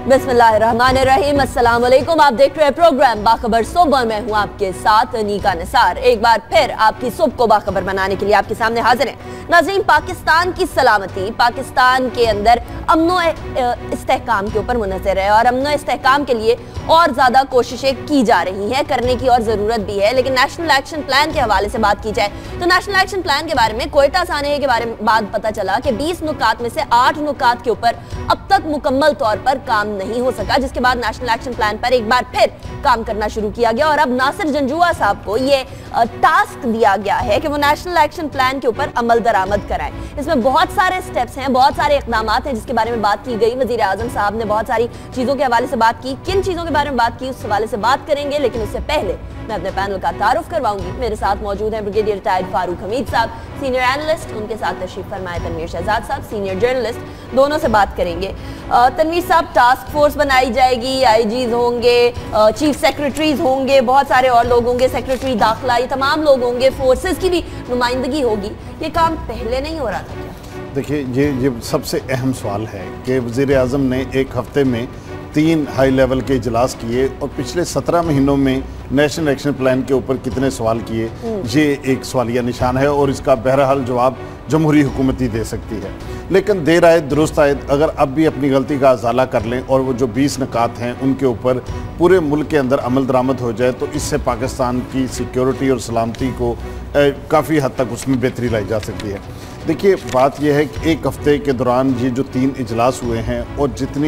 बिस्मिल्लाहिर्रहमानिर्रहीम, अस्सलाम वालेकुम। आप देख रहे हैं प्रोग्राम बाखबर सुबह। मैं हूं आपके साथ नीका निसार। एक बार फिर आपकी सुबह को बाखबर बनाने के लिए आपके सामने हाजिर है। नाज़रीन, पाकिस्तान की सलामती पाकिस्तान के अंदर अमनो इस्तेहकाम के ऊपर मुनहसर है और अमनो इस्तेहकाम के लिए और ज़्यादा कोशिशें की जा रही हैं, करने की और ज़रूरत भी है। लेकिन नेशनल एक्शन प्लान के हवाले से बात की जाए तो नेशनल एक्शन प्लान के बारे में कोयटा सानहे के बारे में बात पता चला कि 20 नुकात में से 8 नुकात के ऊपर अब तक मुकम्मल तौर पर काम नहीं हो सका, जिसके बाद नेशनल एक्शन प्लान पर एक बार फिर काम करना शुरू किया गया और अब नासिर जंजुआ साहब को ये टास्क दिया गया है कि वो नेशनल एक्शन प्लान के ऊपर अमल दरामद कराएं। इसमें बहुत सारे स्टेप्स हैं, बहुत सारे इक़दाम हैं जिसके बारे में बात की गई। वज़ीर आज़म साहब ने बहुत सारी चीज़ों के हवाले से बात की, किन चीज़ों के बारे में बात की उस हवाले से बात करेंगे। लेकिन उससे पहले मैं अपने पैनल का तारुफ करवाऊंगी। मेरे साथ मौजूद हैं ब्रिगेडियर रिटायर्ड फारूक हमीद साहब, सीनियर एनालिस्ट, उनके साथ तशरीफ फरमाए तनवीर शहजाद साहब, सीनियर जर्नलिस्ट। दोनों से बात करेंगे। तनवीर साहब, टास्क फोर्स बनाई जाएगी, आईजीज होंगे, चीफ सेक्रेटरीज होंगे, बहुत सारे और लोग होंगे, सेक्रेटरी दाखिला, ये तमाम लोग होंगे, फोर्सेस की भी नुमाइंदगी होगी। ये काम पहले नहीं हो रहा था क्या? देखिए, ये सबसे अहम सवाल है कि वज़ीर आज़म ने एक हफ्ते में 3 हाई लेवल के इजलास किए और पिछले 17 महीनों में नेशनल एक्शन प्लान के ऊपर कितने सवाल किए, ये एक सवालिया निशान है और इसका बहरहाल जवाब जमहूरी हुकूमत ही दे सकती है। लेकिन देर आए दुरुस्त आए, अगर अब भी अपनी गलती का अजाला कर लें और वो जो 20 निकात हैं उनके ऊपर पूरे मुल्क के अंदर अमल दरामद हो जाए तो इससे पाकिस्तान की सिक्योरिटी और सलामती को काफ़ी हद तक उसमें बेहतरी लाई जा सकती है। देखिए, बात यह है कि एक हफ्ते के दौरान ये जो 3 इजलास हुए हैं और जितनी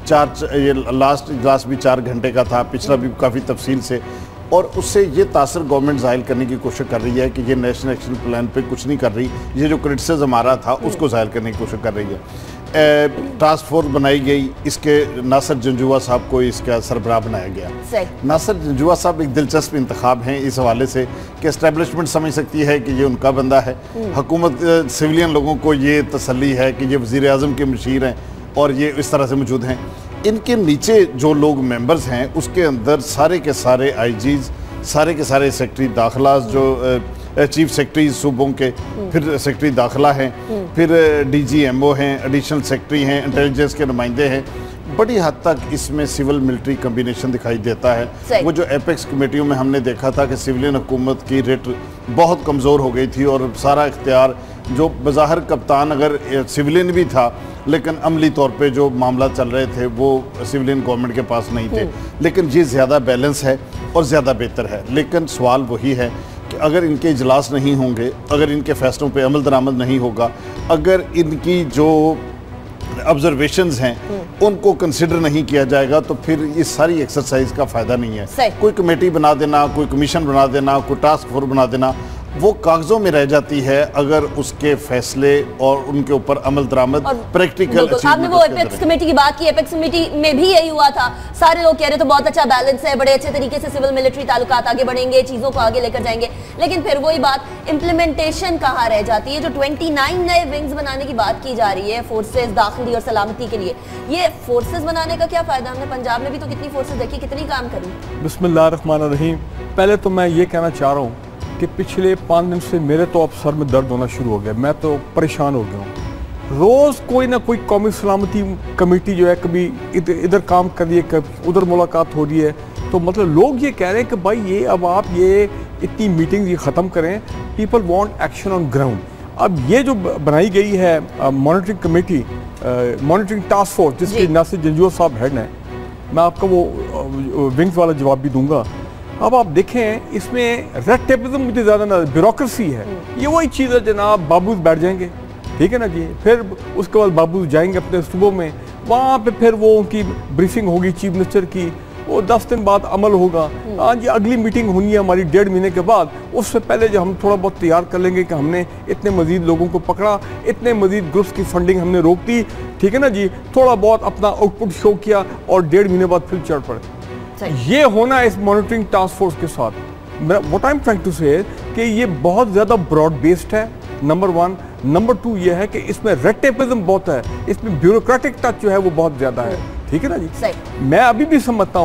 ये लास्ट इजलास भी 4 घंटे का था, पिछला भी काफ़ी तफसील से, और उससे ये तासर गवर्नमेंट ज़ाहिर करने की कोशिश कर रही है कि ये नेशनल एक्शन प्लान पे कुछ नहीं कर रही। ये जो क्रिटिसिज्म आ रहा था उसको ज़ाहिर करने की कोशिश कर रही है। टास्क फोर्स बनाई गई, इसके नासिर जंजुआ साहब को इसका सरबराह बनाया गया। नासिर जंजुआ साहब एक दिलचस्प इंतखाब हैं इस हवाले से कि एस्टेब्लिशमेंट समझ सकती है कि ये उनका बंदा है, हुकूमत सिविलियन लोगों को ये तसल्ली है कि ये वज़ीर आज़म के मुशीर हैं और ये इस तरह से मौजूद हैं। इनके नीचे जो लोग मेंबर्स हैं उसके अंदर सारे के सारे आईजीज, सारे के सारे सेक्रेटरी दाखिला, जो चीफ सेक्रेटरी सूबों के, फिर सेक्रेटरी दाखिला हैं, फिर डीजीएमओ हैं, एडिशनल सेक्रेटरी हैं, इंटेलिजेंस के नुमाइंदे हैं। बड़ी हद तक इसमें सिविल मिलिट्री कम्बिनेशन दिखाई देता है। वो जो एपेक्स कमेटियों में हमने देखा था कि सिविलियन हुकूमत की रेट बहुत कमज़ोर हो गई थी और सारा इख्तियार जो बज़ाहिर कप्तान अगर सिविलियन भी था लेकिन अमली तौर पे जो मामला चल रहे थे वो सिविलियन गवर्नमेंट के पास नहीं थे। लेकिन ये ज़्यादा बैलेंस है और ज़्यादा बेहतर है। लेकिन सवाल वही है कि अगर इनके इजलास नहीं होंगे, अगर इनके फैसलों पे अमल दरामद नहीं होगा, अगर इनकी जो ऑब्जर्वेशंस हैं उनको कंसिडर नहीं किया जाएगा तो फिर इस सारी एक्सरसाइज का फ़ायदा नहीं है। कोई कमेटी बना देना, कोई कमीशन बना देना, कोई टास्क फोर्स बना देना, वो कागजों में रह जाती है अगर उसके फैसले और उनके ऊपर अमल दरामद प्रैक्टिकल। आपने वो एपेक्स कमेटी की बात की, एपेक्स कमेटी में भी यही हुआ था। सारे लोग कह रहे थे बहुत अच्छा बैलेंस है, बड़े अच्छे तरीके से सिविल मिलिट्री ताल्लुकात आगे बढ़ेंगे, चीज़ों को आगे लेकर जाएंगे। लेकिन फिर वही बात, इम्प्लीमेंटेशन कहाँ रह जाती है? जो 29 नए विंग्स बनाने की बात की जा रही है फोर्सेज दाखिली और सलामती के लिए, ये फोर्सेज बनाने का क्या फ़ायदा? हमने पंजाब में भी तो कितनी फोर्सेज देखी, कितनी काम करी। बिस्मिल्लाहिर्रहमानिर्रहीम। पहले तो मैं ये कहना चाह रहा हूँ कि पिछले 5 दिन से मेरे तो अब सर में दर्द होना शुरू हो गया, मैं तो परेशान हो गया हूँ। रोज़ कोई ना कोई कौमी सलामती कमेटी जो है कभी इधर काम कर रही है, कभी उधर मुलाकात हो रही है। तो मतलब लोग ये कह रहे हैं कि भाई ये अब आप ये इतनी मीटिंग ये ख़त्म करें, people want action on ground. अब ये जो बनाई गई है monitoring committee, monitoring task force, जिसके नासिर जंजुआ साहब हेड हैं, मैं आपको वो विंग्स वाला जवाब भी दूंगा। अब आप देखें इसमें रेड टेपिज्म मुझे ज़्यादा ना, ब्यूरोक्रेसी है। ये वही चीज़ है जनाब, बाबूज बैठ जाएंगे, ठीक है ना जी, फिर उसके बाद बाबूज जाएंगे अपने सूबों में, वहाँ पे फिर वो उनकी ब्रीफिंग होगी चीफ मिनिस्टर की, वो 10 दिन बाद अमल होगा। हाँ जी, अगली मीटिंग होनी है हमारी 1.5 महीने के बाद। उससे पहले जो हम थोड़ा बहुत तैयार कर लेंगे कि हमने इतने मजीद लोगों को पकड़ा, इतने मजीद ग्रुप्स की फंडिंग हमने रोक दी, ठीक है ना जी, थोड़ा बहुत अपना आउटपुट शो किया और 1.5 महीने बाद फिर चढ़ पड़े। ये होना इस मॉनिटरिंग टास्क फोर्स के साथ। What I am trying to say कि ये बहुत ज़्यादा ब्रॉड बेस्ड है, नंबर 1। नंबर 2 ये है कि इसमें रेड टेपिज्म बहुत है, इसमें ब्यूरोक्रेटिक टच जो है वो बहुत ज़्यादा है, ठीक है ना जी। मैं अभी भी समझता हूँ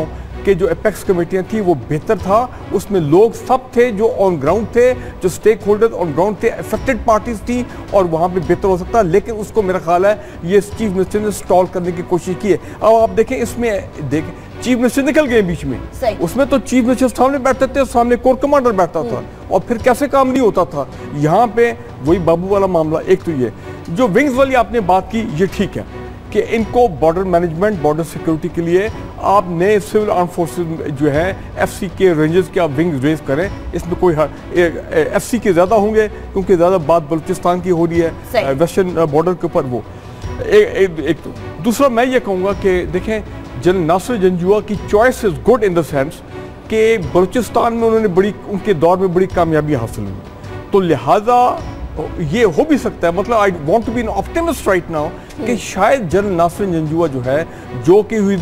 के जो एपेक्स कमेटियां थी वो बेहतर था, उसमें लोग सब थे जो ऑन ग्राउंड थे, जो स्टेक होल्डर ऑन ग्राउंड थे, अफेक्टेड पार्टीज थी, और वहां पे बेहतर हो सकता, लेकिन उसको मेरा ख्याल है ये चीफ मिनिस्टर ने स्टॉल करने की कोशिश की है। अब आप देखें इसमें देखें चीफ मिनिस्टर निकल गए बीच में, उसमें तो चीफ मिनिस्टर सामने बैठते थे, सामने कोर कमांडर बैठता था, और फिर कैसे काम नहीं होता था। यहाँ पे वही बाबू वाला मामला। एक तो ये जो विंग्स वाली आपने बात की, ये ठीक है कि इनको बॉर्डर मैनेजमेंट, बॉर्डर सिक्योरिटी के लिए आप नए सिविल आर्म फोर्सेस जो है एफसी के रेंजर्स के आप विंग्स रेज करें, इसमें कोई एफसी के ज़्यादा होंगे क्योंकि ज़्यादा बात बलूचिस्तान की हो रही है वेस्टर्न बॉर्डर के ऊपर। वो एक तो दूसरा मैं ये कहूँगा कि देखें जनरल नासिर जंजुआ की choice is good in the sense कि बलूचिस्तान में उन्होंने उनके दौर में बड़ी कामयाबी हासिल हुई, तो लिहाजा ये हो भी सकता है, मतलब I want to be an optimist right now कि शायद जनरल नासिर जंजुआ जो है, जो कि who is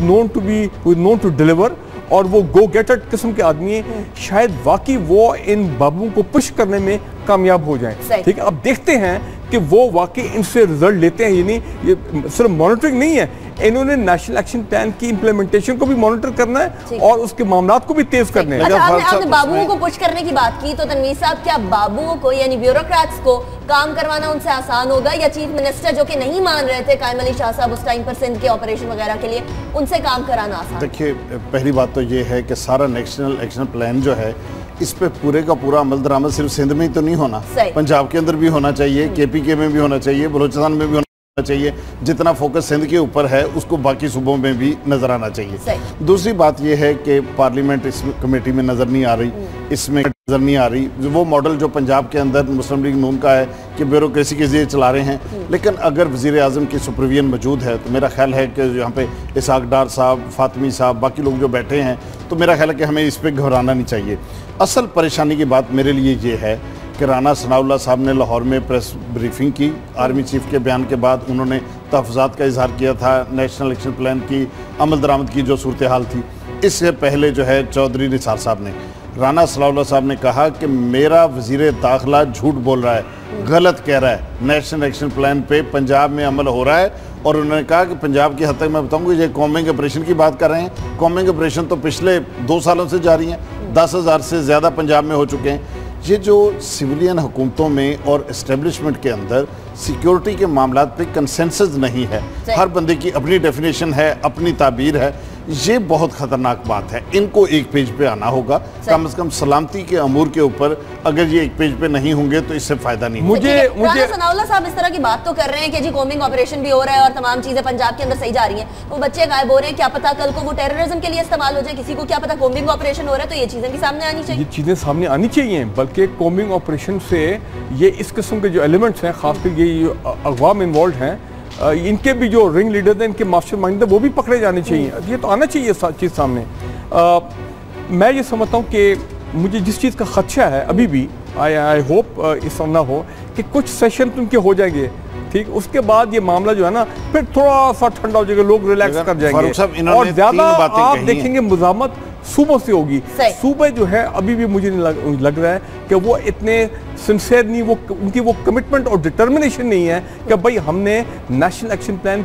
known to deliver और वो गो गेटर किस्म के आदमी है, शायद वाकई वो इन बाबुओं को पुश करने में कामयाब हो जाए। ठीक है, अब देखते हैं कि वो वाकई इनसे रिजल्ट लेते हैं, यानी ये सिर्फ मॉनिटरिंग नहीं है, इन्होंने नेशनल एक्शन प्लान की इंप्लीमेंटेशन को भी मॉनिटर करना है और उसके मामलात को भी तेज करने हैं। अच्छा, आपने बाबुओं को पुश करने की बात की, तो तनवीर साहब क्या बाबुओं को यानी ब्यूरोक्रेट्स को काम करवाना उनसे आसान होगा, या चीफ मिनिस्टर जो कि नहीं मान रहे थे कायम अली शाह साहब उस टाइम पर सिंध के ऑपरेशन वगैरह के लिए, उनसे काम कराना आसान? देखिए, पहली बात तो ये है कि सारा नेशनल एक्शन प्लान जो है इस पे पूरे का पूरा अमल दरामद सिर्फ सिंध में ही तो नहीं होना, पंजाब के अंदर भी होना चाहिए, KPK में भी होना चाहिए, बलूचिस्तान में भी होना चाहिए। जितना फोकस सिंध के ऊपर है उसको बाकी सूबों में भी नजर आना चाहिए। दूसरी बात यह है कि पार्लियामेंट इस कमेटी में नजर नहीं आ रही, इसमें नजर नहीं आ रही वो मॉडल जो पंजाब के अंदर मुस्लिम लीग नून का है कि ब्यूरोक्रेसी के जरिए चला रहे हैं। लेकिन अगर वज़ीर आज़म की सुपरविजन मौजूद है तो मेरा ख्याल है कि यहाँ पे इसहाक डार साहब, फातमी साहब, बाकी लोग जो बैठे हैं, तो मेरा ख्याल है कि हमें इस पर घबराना नहीं चाहिए। असल परेशानी की बात मेरे लिए ये है कि राना सनाउल्लाह साहब ने लाहौर में प्रेस ब्रीफिंग की, आर्मी चीफ के बयान के बाद उन्होंने तहफ़्फ़ुज़ात का इजहार किया था नेशनल एक्शन प्लान की अमल दरामद की जो सूरत हाल थी। इससे पहले जो है चौधरी निसार साहब ने, राना सनाउल्लाह साहब ने कहा कि मेरा वज़ीर दाखिला झूठ बोल रहा है, गलत कह रहा है, नेशनल एक्शन प्लान पे पंजाब में अमल हो रहा है। और उन्होंने कहा कि पंजाब की हद तक मैं बताऊंगा, ये कॉम्बिंग ऑपरेशन की बात कर रहे हैं, कॉम्बिंग ऑपरेशन तो पिछले 2 सालों से जारी हैं, 10,000 से ज़्यादा पंजाब में हो चुके हैं। ये जो सिविलियन हुकूमतों में और इस्टेब्लिशमेंट के अंदर सिक्योरिटी के मामलात पे कंसेंसस नहीं है, हर बंदे की अपनी डेफिनेशन है, अपनी ताबीर है, ये बहुत खतरनाक बात है। इनको एक पेज पे आना होगा, कम से कम सलामती के अमूर के ऊपर अगर ये एक पेज पे नहीं होंगे तो इससे फायदा नहीं। मुझे सनाउल्लाह साहब इस तरह की बात तो कर रहे हैं कि जी कॉम्बिंग ऑपरेशन भी हो रहा है और तमाम चीजें पंजाब के अंदर सही जा रही हैं, तो बच्चे गायब हो रहे हैं, क्या पता कल को वो टेररिज्म के लिए इस्तेमाल हो जाए, किसी को क्या पता कॉम्बिंग ऑपरेशन हो रहा है, तो ये चीजें भी सामने आनी चाहिए। ये चीजें सामने आनी चाहिए, बल्कि कॉम्बिंग ऑपरेशन से ये इस किस्म के जो एलिमेंट्स हैं, खासकर ये अगवाम इन्वॉल्व हैं, इनके भी जो रिंग लीडर हैं, इनके मास्टरमाइंड हैं, वो भी पकड़े जाने चाहिए। ये तो आना चाहिए चीज़ सामने। मैं ये समझता हूँ कि मुझे जिस चीज़ का खदशा है अभी भी, आई होप इस ना हो कि कुछ सेशन उनके हो जाएंगे, ठीक, उसके बाद ये मामला जो है ना फिर थोड़ा सा ठंडा हो जाएगा, लोग रिलैक्स कर जाएंगे और ज़्यादा आप देखेंगे मुज़ामत सूबों से होगी। सूबे जो है अभी भी मुझे नहीं लग रहा है कि वो इतने सिंसियर नहीं, वो उनकी वो कमिटमेंट और डिटर्मिनेशन नहीं है कि भाई हमने नेशनल एक्शन प्लान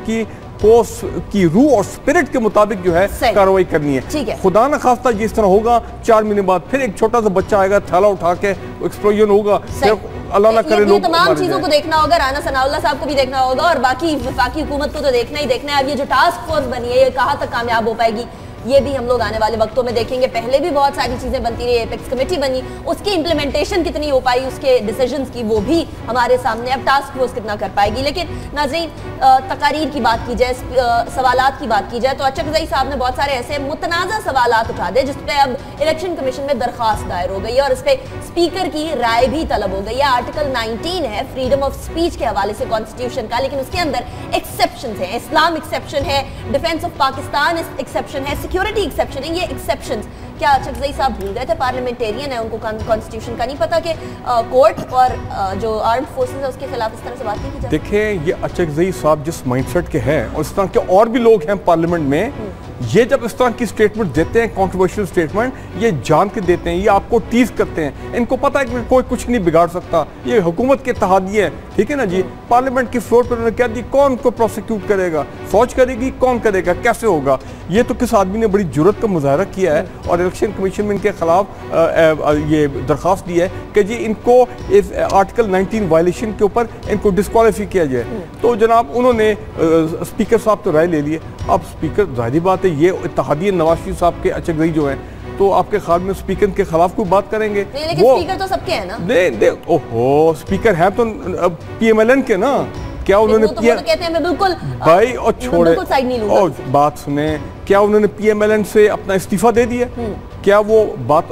की रूह और स्पिरिट के मुताबिक जो है कार्रवाई करनी है। खुदा न खास्ता जिस तरह होगा 4 महीने बाद फिर एक छोटा सा बच्चा आएगा, थैला उठा के एक्सप्लोजन होगा, अल्लाह ना करे लोग तमाम चीजों को देखना होगा, राना सनाउल्लाह साहब को भी देखना होगा और बाकी वफाकी हुकूमत को तो देखना ही देखना है। अब ये जो टास्क फोर्स बनी है ये कहाँ तक कामयाब हो पाएगी, ये भी हम लोग आने वाले वक्तों में देखेंगे। पहले भी बहुत सारी चीजें बनती रही, एपेक्स कमेटी बनी, उसकी इंप्लीमेंटेशन कितनी हो पाई, उसके डिसीजंस की, वो भी हमारे सामने। अब टास्क फोर्स कितना कर पाएगी। लेकिन नाज़रीन, तकारीर की बात की जाए, सवालात की बात की जाए, तो अचकज़ई साहब ने बहुत सारे ऐसे मुतनाज़ा सवालात उठा दे जिस पे अब इलेक्शन कमीशन में दरख्वास्त दायर हो गई है और इस पर स्पीकर की राय भी तलब हो गई है। आर्टिकल 19 है फ्रीडम ऑफ स्पीच के हवाले से कॉन्स्टिट्यूशन का, लेकिन उसके अंदर एक्सेप्शन है, इस्लाम एक्सेप्शन है, डिफेंस ऑफ पाकिस्तान एक्सेप्शन है, सिक्योरिटी एक्सेप्शन है। ये एक्सेप्शंस क्या अचकज़ई साहब भूल गए थे? पार्लियामेंटेरियन है, उनको कॉन्स्टिट्यूशन का नहीं पता कि कोर्ट और जो आर्म्ड फोर्सेस है उसके खिलाफ इस तरह से बात नहीं की जाती। देखिए, ये अचकज़ई साहब जिस माइंडसेट के हैं और इस तरह के और भी लोग हैं पार्लियामेंट में, ये जब इस तरह की स्टेटमेंट देते हैं, कंट्रोवर्शियल स्टेटमेंट, ये जान के देते हैं, ये आपको टीज करते हैं। इनको पता है कि कोई कुछ नहीं बिगाड़ सकता, ये हुकूमत के इत्तेहादी है, ठीक है ना जी। पार्लियामेंट की फ्लोर पर उन्होंने क्या दी, कौन को प्रोसिक्यूट करेगा, फौज करेगी, कौन करेगा, कैसे होगा। ये तो किस आदमी ने बड़ी जुर्रत का मुजाहरा किया है और इलेक्शन कमीशन में इनके खिलाफ ये दरख्वास्त दी है कि जी इनको इस आर्टिकल 19 वायलेशन के ऊपर इनको डिस्क्वालीफाई किया जाए। तो जनाब उन्होंने स्पीकर साहब तो राय ले लिए। अब स्पीकर जाहिर बात है ये इत्तेहादिया नवाज शरीफ साहब के अचगई जो हैं, तो आपके ख्याल में स्पीकर के खिलाफ कोई बात करेंगे? नहीं, लेकिन स्पीकर तो सबके हैं ना। नहीं, ओहो, स्पीकर है तो पीएमएलएन के ना, क्या उन्होंने तो कहते हैं मैं बिल्कुल भाई और छोड़े साइड नहीं लूंगा। और बात सुने, क्या उन्होंने पीएमएलएन से अपना इस्तीफा दे दिया? क्या वो बात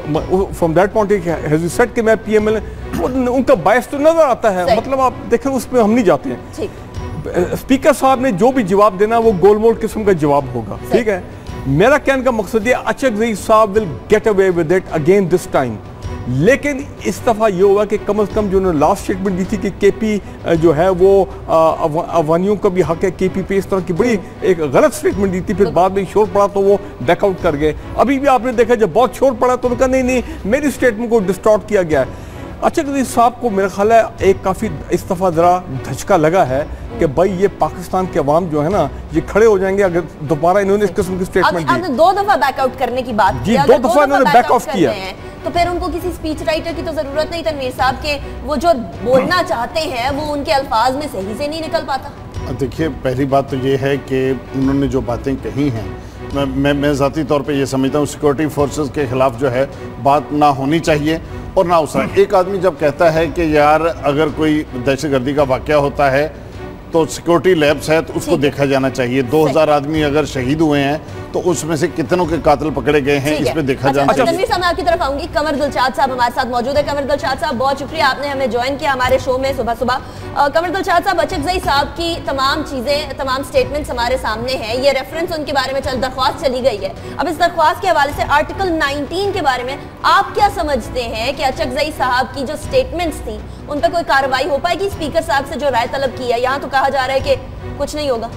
from that point has said कि मैं पीएमएलएन, उनका बायस तो नजर आता है। मतलब आप देखें, उसमें हम नहीं जाते हैं। स्पीकर साहब ने जो भी जवाब देना वो गोलमोल किस्म का जवाब होगा, ठीक है। मेरा कहने का मकसद ये, अचकज़ई साहब will get away with it again this time. लेकिन इस दफ़ा ये होगा कि कम से कम जो उन्होंने लास्ट स्टेटमेंट दी थी कि केपी जो है वो अवानियों का भी हक है, केपी पे इस तरह की बड़ी एक गलत स्टेटमेंट दी थी, फिर बाद में शोर पड़ा तो वो बैकआउट कर गए। अभी भी आपने देखा जब बहुत शोर पड़ा तो उन्होंने कहा नहीं मेरी स्टेटमेंट को डिस्टॉर्ट किया गया है। अचकज़ई साहब को मेरा ख्याल है एक काफ़ी इस दफ़ा ज़रा धचका लगा है कि भाई ये पाकिस्तान के अवाम जो है ना ये खड़े हो जाएंगे अगर दोबारा इन्होंने इस किस्म की स्टेटमेंट दी। आपने 2 दफा बैकआउट करने की बात की, 2 दफा इन्होंने बैक ऑफ किया, तो फिर उनको किसी स्पीच राइटर की तो जरूरत नहीं तनवीर साहब के, वो जो बोलना चाहते हैं वो उनके अल्फाज में सही से नहीं निकल पाता। देखिए, पहली बात तो ये है कि उन्होंने जो बातें कही हैं, मैं ज़ाती तौर पे ये समझता हूँ सिक्योरिटी फोर्सेस के खिलाफ जो है बात ना होनी चाहिए और ना उस एक आदमी जब कहता है कि यार अगर कोई दहशतगर्दी का वाक़या होता है तो सिक्योरिटी लैब्स है तो उसको देखा जाना चाहिए। 2000 आदमी अगर शहीद हुए हैं तो उसमें से कितनों के कातिल पकड़े गए हैं, इसमें देखा जाना चाहिए। तनवीर साहब, मैं आपकी तरफ आऊंगी। कमर दिलशाद साहब हमारे साथ मौजूद है। कमर दिलशाद साहब, बहुत शुक्रिया आपने हमें ज्वाइन किया हमारे शो में सुबह सुबह। कमर दिलशाद साहब, अचकज़ई साहब की तमाम चीजें, तमाम स्टेटमेंट्स हमारे सामने हैं। ये रेफरेंस उनके बारे में दरख्वास्त चली गई है। अब इस दरख्वास्त के हवाले से आर्टिकल 19 के बारे में आप क्या समझते हैं कि अचकज़ई साहब की जो स्टेटमेंट्स थी उन पर कोई कार्रवाई हो पाएगी? स्पीकर साहब से जो राय तलब की है, यहाँ तो कहा जा रहा है कि कुछ नहीं होगा।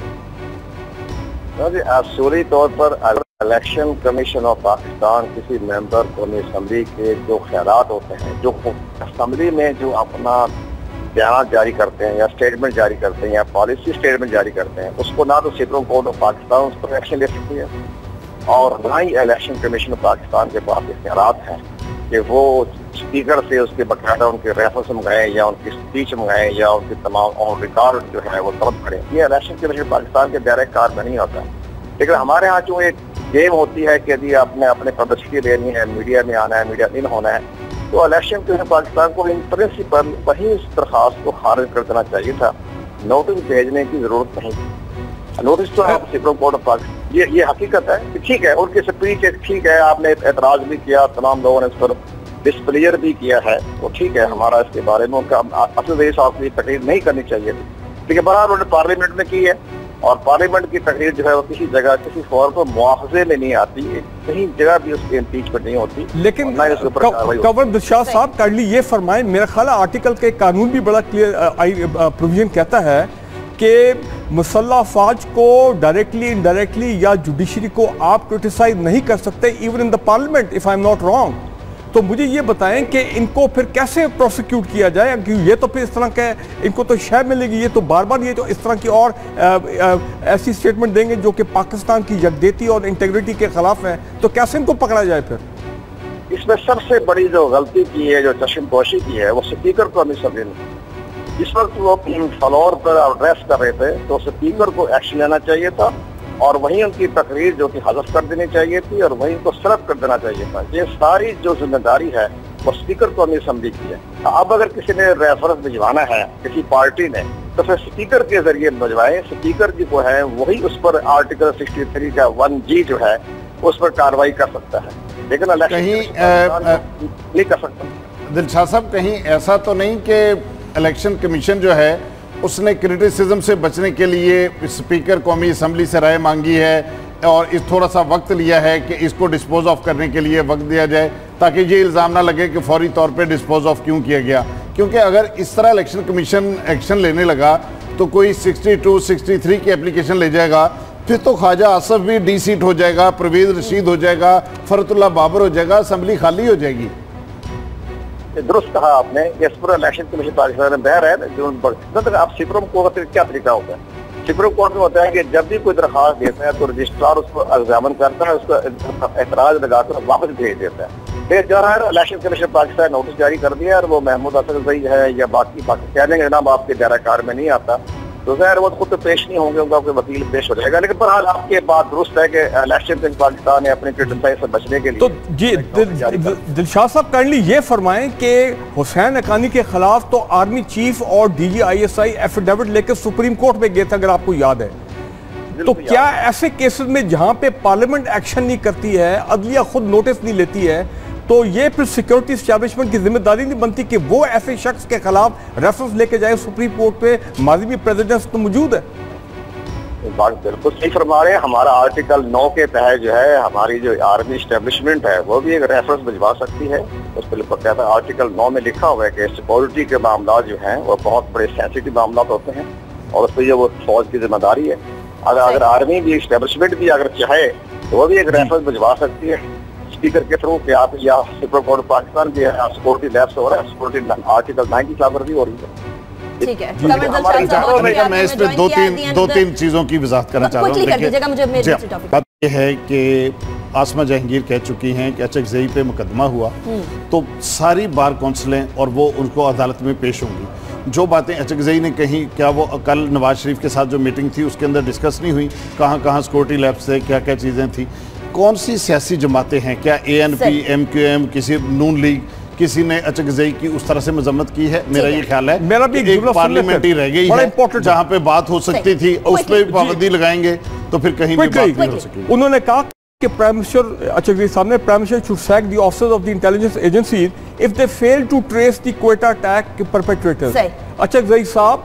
असूली तौर पर इलेक्शन कमीशन ऑफ पाकिस्तान किसी मेंबर कौमी असम्बली के जो ख्यालात होते हैं, जो असम्बली में जो अपना बयान जारी करते हैं या स्टेटमेंट जारी करते हैं या पॉलिसी स्टेटमेंट जारी करते हैं, उसको ना तो सुप्रीम कोर्ट ऑफ पाकिस्तान उस पर एक्शन ले सकती है और ना ही इलेक्शन कमीशन ऑफ पाकिस्तान के पास इख्तियारात हैं कि वो स्पीकर से उसके बकायदा उनके रेफरेंस मंगाएं या उनकी स्पीच मंगाएं या उनके तमाम ऑन रिकॉर्ड जो है वो तलब करें। ये इलेक्शन कमीशन पाकिस्तान के दायरे कार में नहीं होता। लेकिन हमारे यहाँ जो एक गेम होती है कि यदि आपने अपने पब्लिसिटी लेनी है, मीडिया में आना है, मीडिया इन होना है, तो इलेक्शन कमीशन पाकिस्तान को इन प्रिंसिपल वही इस दरखास्त को खारिज कर देना चाहिए था, नोटिस भेजने की जरूरत नहीं थी। नोटिस तो है सुप्रीम कोर्ट ऑफ पाकिस्तान, ये हकीकत है कि ठीक है उनकी स्पीच ठीक है, आपने एतराज भी किया, तमाम लोगों ने इस पर डिस्प्लेयर भी किया है, तो ठीक है, हमारा इसके बारे में उनका अचकज़ई साहब की तकरीर नहीं करनी चाहिए थी। लेकिन बहरहाल उन्होंने पार्लियामेंट में की है और पार्लियामेंट की तकरीर जो है वो किसी जगह किसी फॉर्म पर मुआवजे में नहीं आती है, कहीं जगह भी उसकी इम्पीचमेंट नहीं होती। लेकिन कमर दिलशाद साहब काइंडली ये फरमाएं, मेरा ख्याल है आर्टिकल के कानून भी बड़ा क्लियर प्रोविजन कहता है कि मुसल्लह अफवाज को डायरेक्टली इनडायरेक्टली या जुडिशरी को आप क्रिटिसाइज नहीं कर सकते even in the parliament, if I am not wrong. तो मुझे ये बताएं कि इनको फिर कैसे प्रोसिक्यूट किया जाए, क्योंकि ये तो फिर इस तरह के इनको तो शय मिलेगी, ये तो बार बार ये तो इस तरह की और ऐसी स्टेटमेंट देंगे जो कि पाकिस्तान की यकजहती और इंटेग्रिटी के खिलाफ है, तो कैसे इनको पकड़ा जाए? फिर इसमें सबसे बड़ी जो गलती की है, जो चश्मपोशी की है, वो स्पीकर को अमीर सभी ने जिस वक्त वो फ्लोर पर एड्रेस कर रहे थे तो स्पीकर को एक्शन लेना चाहिए था और वहीं उनकी तकरीर जो कि हज़फ कर देनी चाहिए थी और वहीं उनको सरफ कर देना चाहिए था। ये सारी जो जिम्मेदारी है वो स्पीकर को हमें समझी की है। अब अगर किसी ने रेफरेंस भिजवाना है किसी पार्टी ने तो फिर स्पीकर के जरिए भिजवाएं, स्पीकर जो है वही उस पर आर्टिकल 63 का 1G जो है उस पर कार्रवाई कर सकता है, लेकिन कहीं नहीं कर सकता। दिलशाद साहब, कहीं ऐसा तो नहीं कि इलेक्शन कमीशन जो है उसने क्रिटिसिज्म से बचने के लिए स्पीकर कौमी असम्बली से राय मांगी है और इस थोड़ा सा वक्त लिया है कि इसको डिस्पोज ऑफ करने के लिए वक्त दिया जाए ताकि ये इल्ज़ाम ना लगे कि फौरी तौर पे डिस्पोज ऑफ क्यों किया गया? क्योंकि अगर इस तरह इलेक्शन कमीशन एक्शन लेने लगा तो कोई 62, 63 की एप्लीकेशन ले जाएगा, फिर तो ख्वाजा आसफ भी डी सीट हो जाएगा, परवेज रशीद हो जाएगा, फरतुल्लाह बाबर हो जाएगा, असम्बली खाली हो जाएगी। दुरुस्त कहा आपने, इस पूरा इलेक्शन कमीशन पाकिस्तान में बह रहा है जो आप सुप्रीम कोर्ट का क्या तरीका होता है? सुप्रीम कोर्ट में होता है कि जब भी कोई दरखास्त देता है तो रजिस्ट्रार उसको एग्जामिन करता है, उसको एतराज लगाकर वापस भेज देता है। फिर जो है इलेक्शन कमीशन पाकिस्तान नोटिस जारी कर दिया और वो महमूद असदज़ई है या बाकी पाकिस्तान जनाब आपके दायरा कार में नहीं आता, तो ज़ाहिर वो खुद तो पेश नहीं होंगे, उनका कोई वकील पेश हो जाएगा। लेकिन बहरहाल आपके बात दुरुस्त है कि इलेक्शन कमीशन पाकिस्तान ने अपने क्रिटिसाइज से बचने के लिए तो जी दिलशाद साहब काइंडली ये फरमाएं कि हुसैन हक्कानी के खिलाफ तो आर्मी चीफ और DGISI एफिडेविट लेकर सुप्रीम कोर्ट में गए थे, अगर आपको याद है। तो क्या ऐसे केसेस में जहां पे पार्लियामेंट एक्शन नहीं करती है, अदलिया खुद नोटिस नहीं लेती है, तो ये फिर सिक्योरिटी एस्टैब्लिशमेंट की जिम्मेदारी नहीं बनती कि वो ऐसे शख्स के खिलाफ रेफरेंस लेके जाए सुप्रीम कोर्ट पे? माजी में प्रेसिडेंट तो मौजूद है। बात बिल्कुल सही फरमा रहे हैं। हमारा आर्टिकल 9 के तहत जो है हमारी जो आर्मी एस्टेब्लिशमेंट है वो भी एक रेफरेंस भिजवा सकती है। उस पर कहता है आर्टिकल 9 में लिखा हुआ है कि सिक्योरिटी के मामला जो हैं वो बहुत बड़े सेंसिटिव मामला होते हैं और उस पर वो फौज की जिम्मेदारी है। अगर आर्मी भी एस्टेब्लिशमेंट भी अगर चाहे तो वो भी एक रेफरेंस भिजवा सकती है स्पीकर के थ्रू कि आप या सुप्रीम कोर्ट पाकिस्तान की सिक्योरिटी लैप्स हो रहा है, सिक्योरिटी आर्टिकल 9 की खिलाफवर्जी हो रही है। ठीक है, मैं इस पे दो तीन चीजों की वजाहत करना चाह रहा हूँ। बात यह है कि आसमा जहांगीर कह चुकी हैं कि HXI पे मुकदमा हुआ तो सारी बार काउंसिलें और वो उनको अदालत में पेश होंगी। जो बातें HXI ने कही, क्या वो कल नवाज शरीफ के साथ जो मीटिंग थी उसके अंदर डिस्कस नहीं हुई? कहाँ कहाँ सिक्योरिटी लैब्स थे, क्या क्या चीज़ें थी? कौन सी सियासी जमातें हैं? क्या ANP, MQM, किसी नून लीग, किसी ने HXI की उस तरह से मजम्मत की है? मेरा ये ख्याल है मेरा भी एक पार्लियामेंट्री रह गई है जहाँ पे बात हो सकती थी, उस पर पाबंदी लगाएंगे तो फिर कहीं भी बात नहीं हो सकेगी। उन्होंने कहा कि प्राइम मिनिस्टर HXI साहब ने prime minister should sack the officers of the intelligence agencies if they fail to trace the Quetta attack perpetrators. HXI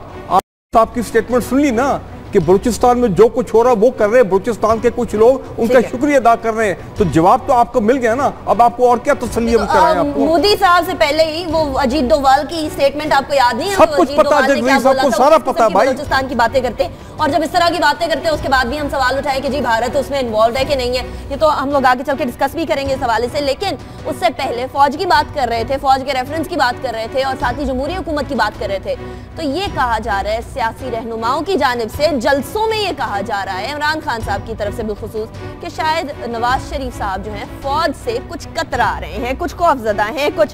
साहब की स्टेटमेंट सुन ली ना कि बलूचिस्तान में जो कुछ हो रहा है वो कर रहे हैं, बलूचिस्तान के कुछ लोग उनका शुक्रिया अदा कर रहे हैं। तो जवाब तो आपको मिल गया ना, अब आपको और क्या तसल्ली हम कराएं आपको? मोदी साहब से पहले ही वो अजीत डोभाल की स्टेटमेंट आपको याद नहीं है? सब कुछ पता है, सबको सारा पता है भाई। बलूचिस्तान की बातें करते और जब इस तरह की बातें करते हैं उसके बाद भी हम सवाल उठाए कि जी भारत उसमें इन्वॉल्व है कि नहीं है। ये तो हम लोग आगे चल के डिस्कस भी करेंगे इस हवाले से, लेकिन उससे पहले फौज की बात कर रहे थे, फौज के रेफरेंस की बात कर रहे थे और साथ ही जमहूरी हुकूमत की बात कर रहे थे। तो ये कहा जा रहा है सियासी रहनुमाओं की जानिब से, जलसों में ये कहा जा रहा है इमरान खान साहब की तरफ से बिलखुसूस कि शायद नवाज शरीफ साहब जो हैं फौज से कुछ कतरा रहे हैं, कुछ खौफजदा हैं, कुछ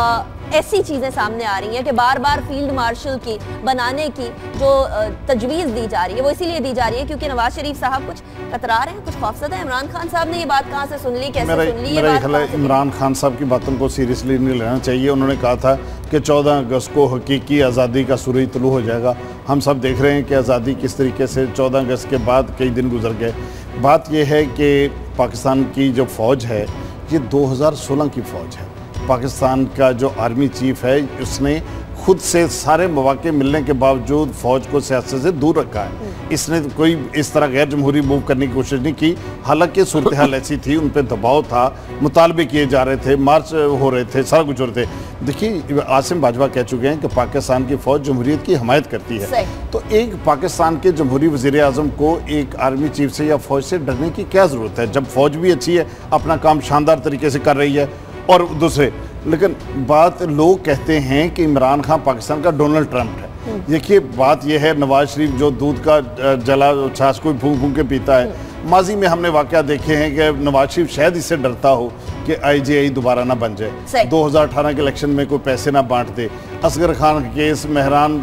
ऐसी चीजें सामने आ रही हैं कि बार बार फील्ड मार्शल की बनाने की जो तजवीज़ दी जा रही है वो इसीलिए दी जा रही है क्योंकि नवाज शरीफ साहब कुछ कतरा रहे हैं, कुछ खौफजदा है। इमरान खान साहब ने ये बात कहाँ से सुन ली, कैसे सुन ली? मेरा ख्याल है इमरान खान साहब की बातों को सीरियसली नहीं लेना चाहिए। उन्होंने कहा था कि 14 अगस्त को हकीकी आज़ादी का सूरज तुलू हो जाएगा। हम सब देख रहे हैं कि आज़ादी किस तरीके से 14 अगस्त के बाद कई दिन गुजर गए। बात यह है कि पाकिस्तान की जो फ़ौज है ये 2016 की फ़ौज है। पाकिस्तान का जो आर्मी चीफ है उसने खुद से सारे मौके मिलने के बावजूद फ़ौज को सियासत से दूर रखा है। इसने कोई इस तरह गैर जमहूरी मूव करने की कोशिश नहीं की, हालांकि सूरत हाल ऐसी थी, उन पर दबाव था, मुतालबे किए जा रहे थे, मार्च हो रहे थे, सारा कुछ हो रहे थे। देखिए आसिम बाजवा कह चुके हैं कि पाकिस्तान की फ़ौज जमहूरियत की हमायत करती है, तो एक पाकिस्तान के जमहूरी वज़ीर आज़म को एक आर्मी चीफ से या फ़ौज से डरने की क्या ज़रूरत है, जब फ़ौज भी अच्छी है, अपना काम शानदार तरीके से कर रही है। और दूसरे, लेकिन बात लोग कहते हैं कि इमरान खान पाकिस्तान का डोनाल्ड ट्रंप है। देखिए बात यह है, नवाज शरीफ जो दूध का जला छाछ को फूंक फूंक के पीता है। माजी में हमने वाकया देखे हैं कि नवाज शरीफ शायद इससे डरता हो कि IGI दोबारा ना बन जाए, 2018 के इलेक्शन में कोई पैसे ना बांट दे, असगर खान केस, मेहरान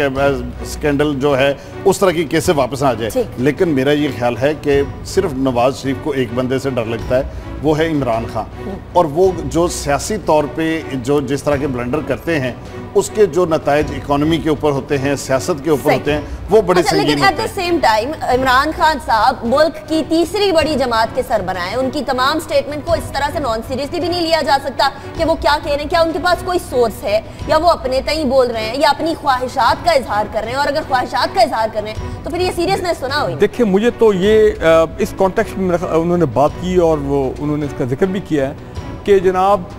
स्कैंडल जो है उस तरह की केसें वापस आ जाए। लेकिन मेरा ये ख्याल है कि सिर्फ नवाज शरीफ को एक बंदे से डर लगता है, वो है इमरान खान। और वो जो सियासी तौर पे जो जिस तरह के ब्लंडर करते हैं उसके जो नताइज इकोनॉमी के ऊपर होते हैं, सियासत के ऊपर होते हैं, वो बड़े संगीन होते हैं। लेकिन at the same time Imran Khan साहब मुल्क की तीसरी बड़ी जमात के सरबराह हैं। उनकी तमाम स्टेटमेंट को इस तरह से नॉन सीरियसली भी नहीं लिया जा सकता कि वो क्या कह रहे हैं, क्या उनके पास कोई सोर्स है या वो अपने तय बोल रहे हैं या अपनी ख्वाहिशात का इजहार कर रहे हैं। और अगर ख्वाहिशात का इजहार कर रहे हैं तो फिर ये सीरियसनेस तो ना हुई। देखिए मुझे तो ये इस कॉन्टेक्स्ट में उन्होंने बात की और वो उन्होंने इसका जिक्र भी किया है कि जनाब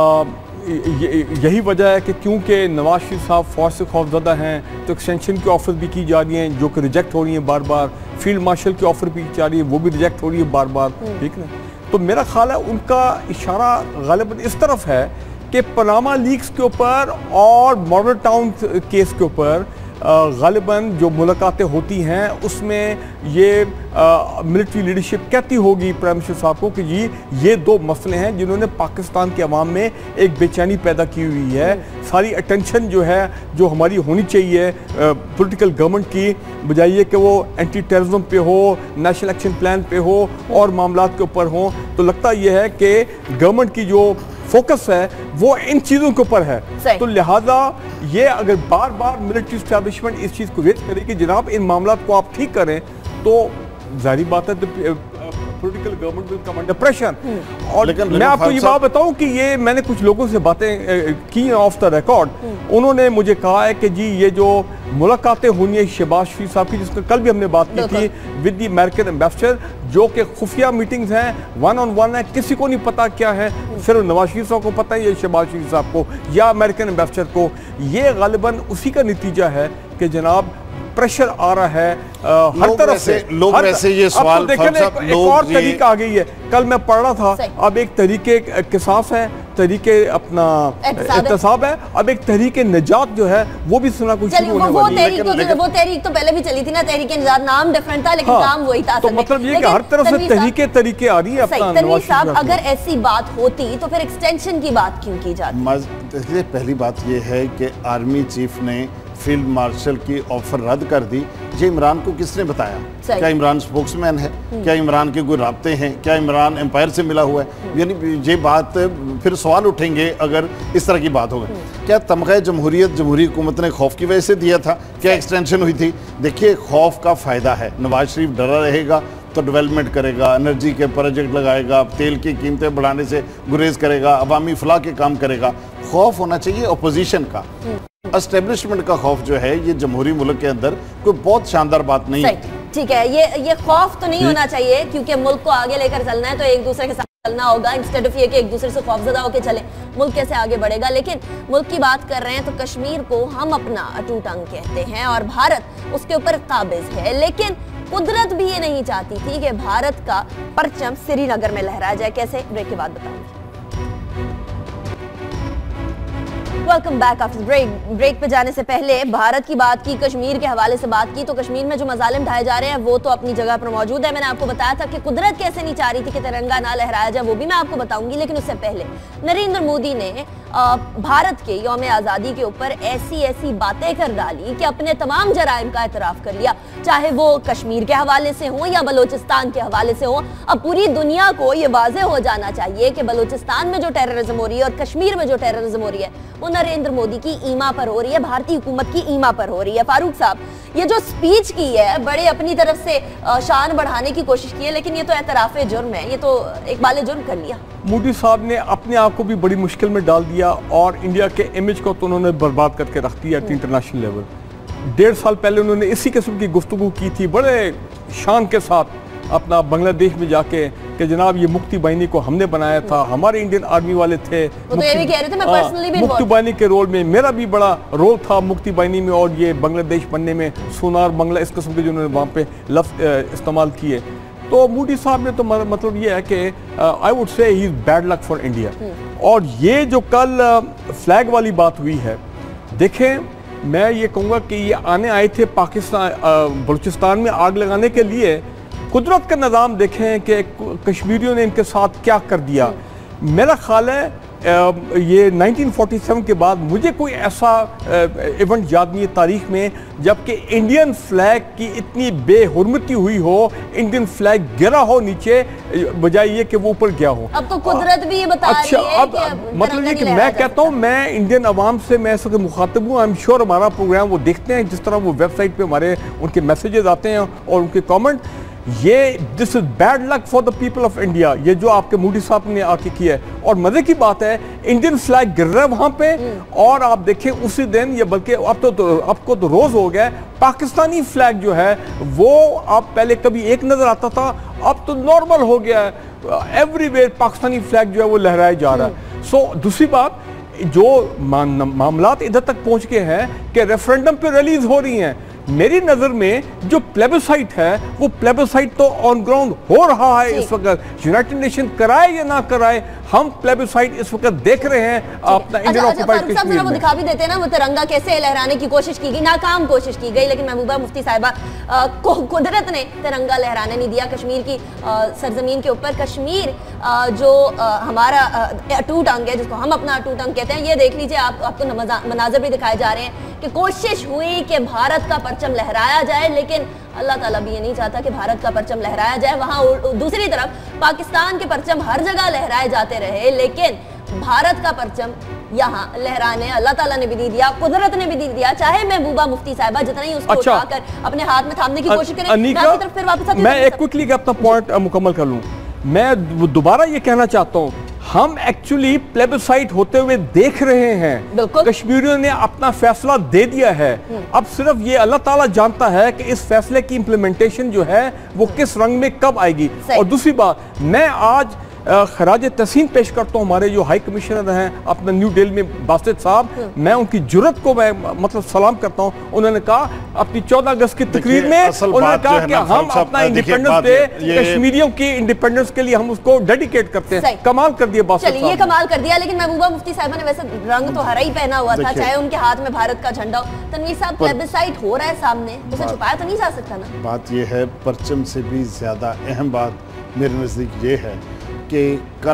यही वजह है कि क्योंकि नवाज शरीफ साहब फौज से खौफजदा हैं तो एक्सटेंशन की ऑफर भी की जा रही हैं जो कि रिजेक्ट हो रही हैं बार बार, फील्ड मार्शल की ऑफर भी जा रही है वो भी रिजेक्ट हो रही है बार बार, ठीक ना। तो मेरा ख्याल है उनका इशारा गालिबन इस तरफ है कि पनामा लीक्स के ऊपर और मॉडल टाउन केस के ऊपर गालिबन जो मुलाकातें होती हैं उसमें ये मिलिट्री लीडरशिप कहती होगी प्राइम मिनिस्टर साहब को कि जी ये दो मसले हैं जिन्होंने पाकिस्तान के अवाम में एक बेचैनी पैदा की हुई है। सारी अटेंशन जो है जो हमारी होनी चाहिए पॉलिटिकल गवर्नमेंट की, बजाय ये कि वो एंटी टेररिज्म पे हो, नेशनल एक्शन प्लान पे हो और मामलात के ऊपर हो, तो लगता यह है कि गवर्नमेंट की जो फोकस है वो इन चीज़ों के ऊपर है। तो लिहाजा ये अगर बार बार मिलिट्री एस्टैब्लिशमेंट इस चीज़ को रेज करे कि जनाब इन मामलात को आप ठीक करें, तो जाहिर बात है political government will come under pressure. और मैं आपको ये बात बताऊं कि ये मैंने कुछ लोगों से बातें की ऑफ द रिकॉर्ड, उन्होंने मुझे कहा है कि जी ये जो मुलाकातें होनी है शहबाज शरीफ साहब की, जिसका कल भी हमने बात की थी विद द अमेरिकन एम्बेसडर, जो कि खुफिया मीटिंग्स हैं, 1-on-1 है, किसी को नहीं पता क्या है, सिर्फ नवाज शरीफ साहब को पता है, ये शहबाज शरीफ साहब को या अमेरिकन एम्बेसडर को। ये गालिबन उसी का नतीजा है कि जनाब प्रेशर आ रहा है हर तरफ से। लोग वैसे ये सवाल एक और तरीका आ गई है, कल मैं पढ़ रहा था, अब एक तरीके किसास है, तरीके अपना एहतसाब है, अब एक तरीके निजात जो है वो भी सुना कुछ शुरू होने वाली है। वो तहरीक तो पहले भी चली थी ना, तहरीक निजात, नाम डिफरेंट था लेकिन काम वही था। तो मतलब ये कि हर तरफ से तरीके आ रही है अपना। तनवीर साहब, अगर ऐसी बात होती तो फिर एक्सटेंशन की बात क्यों की जाती? पहली बात ये है कि आर्मी चीफ ने फील्ड मार्शल की ऑफर रद्द कर दी। ये इमरान को किसने बताया? क्या इमरान स्पोक्समैन है? क्या इमरान के कोई राब्ते हैं? क्या इमरान एम्पायर से मिला हुआ है? यानी ये बात फिर सवाल उठेंगे अगर इस तरह की बात होगी। क्या तमग़ा जमहूरियत जमहूरी हुकूमत ने खौफ की वजह से दिया था? क्या एक्सटेंशन हुई थी? देखिए, खौफ का फ़ायदा है। नवाज शरीफ डरा रहेगा तो डेवलपमेंट करेगा, एनर्जी के प्रोजेक्ट लगाएगा, तेल की कीमतें बढ़ाने से गुरेज करेगा, अवामी फलाह के काम करेगा। खौफ होना चाहिए अपोजिशन का। एस्टेब्लिशमेंट का खौफ जो है ये जमहूरी मुल्क के अंदर कोई बहुत शानदार बात नहीं है। ठीक है, ये खौफ तो नहीं होना चाहिए, क्योंकि मुल्क को आगे लेकर चलना है तो एक दूसरे के साथ चलना होगा, इंस्टेड ऑफ ये कि एक दूसरे से खौफजदा होकर चले। मुल्क कैसे आगे बढ़ेगा? लेकिन मुल्क की बात कर रहे हैं तो कश्मीर को हम अपना अटूट अंग कहते हैं और भारत उसके ऊपर काबिज है, लेकिन कुदरत भी ये नहीं चाहती थी कि भारत का परचम श्रीनगर में लहराया जाए। कैसे? ब्रेक के बाद बताऊंगी। वेलकम बैक आफ्टर ब्रेक पे जाने से पहले भारत की बात की, कश्मीर के हवाले से बात की, तो कश्मीर में जो मजालिम ढाए जा रहे हैं वो तो अपनी जगह पर मौजूद है। मैंने आपको बताया था कि कुदरत कैसे नहीं चाह रही थी कि तिरंगा ना लहराया जाए, वो भी मैं आपको बताऊंगी। लेकिन उससे पहले नरेंद्र मोदी ने भारत के यौम आज़ादी के ऊपर ऐसी बातें कर डाली कि अपने तमाम जराइम का एतराफ़ कर लिया, चाहे वो कश्मीर के हवाले से हो या बलोचिस्तान के हवाले से हो। अब पूरी दुनिया को ये वाज़ेह हो जाना चाहिए कि बलोचिस्तान में जो टेररिज्म हो रही है और कश्मीर में जो टेररिज्म हो रही है वो नरेंद्र मोदी की ईमा पर हो रही है, भारतीय हुकूमत की ईमा पर हो रही है। फारूक साहब, ये जो स्पीच की है बड़े अपनी तरफ से शान बढ़ाने की कोशिश की है, लेकिन ये तो एतराफ़े जुर्म है, ये तो इकबाल जुर्म कर लिया। मोदी साहब ने अपने आप को भी बड़ी मुश्किल में डाल दिया और इंडिया के इमेज को तो उन्होंने बर्बाद करके रख दिया इंटरनेशनल लेवल। 1.5 साल पहले उन्होंने इसी किस्म की गुफ्तगू की थी बड़े शान के साथ अपना बांग्लादेश में जाके कि जनाब ये मुक्ति बाहिनी को हमने बनाया था, हमारे इंडियन आर्मी वाले थे, मुक्ति बाहिनी के रोल में मेरा भी बड़ा रोल था मुक्ति बाहिनी में और ये बांग्लादेश बनने में, सोनार बांग्ला, इस किस्म के जो उन्होंने वहाँ पे लफ्ज़ इस्तेमाल किए। तो मोदी साहब ने तो मतलब ये है कि I would say he is bad luck for India. और ये जो कल फ्लैग वाली बात हुई है, देखें मैं ये कहूँगा कि ये आने आए थे पाकिस्तान बलूचिस्तान में आग लगाने के लिए। कुदरत का निज़ाम देखें कि कश्मीरियों ने इनके साथ क्या कर दिया। मेरा ख्याल है ये 1947 के बाद मुझे कोई ऐसा इवेंट याद नहीं है तारीख में जबकि इंडियन फ्लैग की इतनी बेहुरमती हुई हो, इंडियन फ्लैग गिरा हो नीचे बजाय ये कि वो ऊपर गया हो। अब तो कुदरत भी ये बता रही है अब मतलब ये कि मैं कहता हूँ, मैं इंडियन अवाम से मैं इस वक्त मुखातिब हूँ। आई एम श्योर हमारा प्रोग्राम वो देखते हैं, जिस तरह वो वेबसाइट पे हमारे उनके मैसेजेस आते हैं और उनके कमेंट। ये this is bad luck for the people of India, ये जो आपके मोदी साहब ने आके किया है। और मजे की बात है इंडियन फ्लैग गिर रहा है वहां पे और आप देखें उसी दिन, ये बल्कि अब को तो रोज हो गया पाकिस्तानी फ्लैग जो है वो आप पहले कभी एक नजर आता था, अब तो नॉर्मल हो गया है, एवरीवेयर पाकिस्तानी फ्लैग जो है वो लहराया जा रहा है। सो दूसरी बात, जो मामलात इधर तक पहुंच के हैं कि रेफरेंडम पे रिलीज हो रही हैं। मेरी नजर में जो प्लेबिसाइट है वो प्लेबिसाइट तो ऑन ग्राउंड हो रहा है इस वक्त। यूनाइटेड नेशन कराए या ना कराए, हम प्लेबिसाइट इस वक्त देख रहे हैं अपना इंडियन ऑक्युपाइड कश्मीर में। दिखा भी देते हैं ना वो तिरंगा कैसे लहराने की कोशिश की गई, नाकाम कोशिश की गई, लेकिन महबूबा मुफ्ती साहिबा को कुदरत ने तिरंगा लहराने नहीं दिया कश्मीर की सरजमीन के ऊपर। कश्मीर जो हमारा अटूट अंग है, जिसको हम अपना अटूट अंग कहते हैं, ये देख लीजिए आपको मनाजर भी दिखाए जा रहे हैं कि कोशिश हुई कि भारत का परचम लहराया जाए, लेकिन अल्लाह ताला भी ये नहीं चाहता कि भारत का परचम लहराया जाए। वहां दूसरी तरफ पाकिस्तान के परचम हर जगह लहराए जाते रहे, लेकिन भारत का परचम यहाँ लहराने अल्लाह ताला ने भी नहीं दिया, कुदरत ने भी नहीं दिया, चाहे महबूबा मुफ्ती साहिबा जितना ही उसको उठाकर अपने हाथ में थामने की कोशिश करें। फिर वापस मैं एक क्विकली अपना पॉइंट मुकम्मल कर लूं। मैं दोबारा ये कहना चाहता हूं, हम एक्चुअली प्लेबिसाइट होते हुए देख रहे हैं, कश्मीरियों ने अपना फैसला दे दिया है। अब सिर्फ ये अल्लाह ताला जानता है कि इस फैसले की इंप्लीमेंटेशन जो है वो किस रंग में कब आएगी। और दूसरी बात, मैं आज खराज तहसीन पेश करता हूँ हमारे जो हाई कमिश्नर हैं अपना न्यू दिल्ली में बासित साहब, मैं उनकी जुर्रत को मैं मतलब सलाम करता हूँ। उन्होंने कहा अपनी 14 अगस्त की तकरीर में उन्होंने कहा कि हम अपना इंडिपेंडेंस डे कश्मीरियों की इंडिपेंडेंस के लिए हम उसको डेडिकेट करते हैं। कमाल कर दिया बासित साहब, ये कमाल कर दिया। लेकिन महबूबा मुफ्ती साहिबा ने वैसे रंग तो हरा ही पहना हुआ था, चाहे उनके हाथ में भारत का झंडा हो। तनवीर साहब, प्लेबिसाइट हो रहा है सामने, उसे छुपाया तो नहीं जा सकता ना। बात ये है, परचम से भी ज्यादा अहम बात मेरे नज़दीक ये है कि कल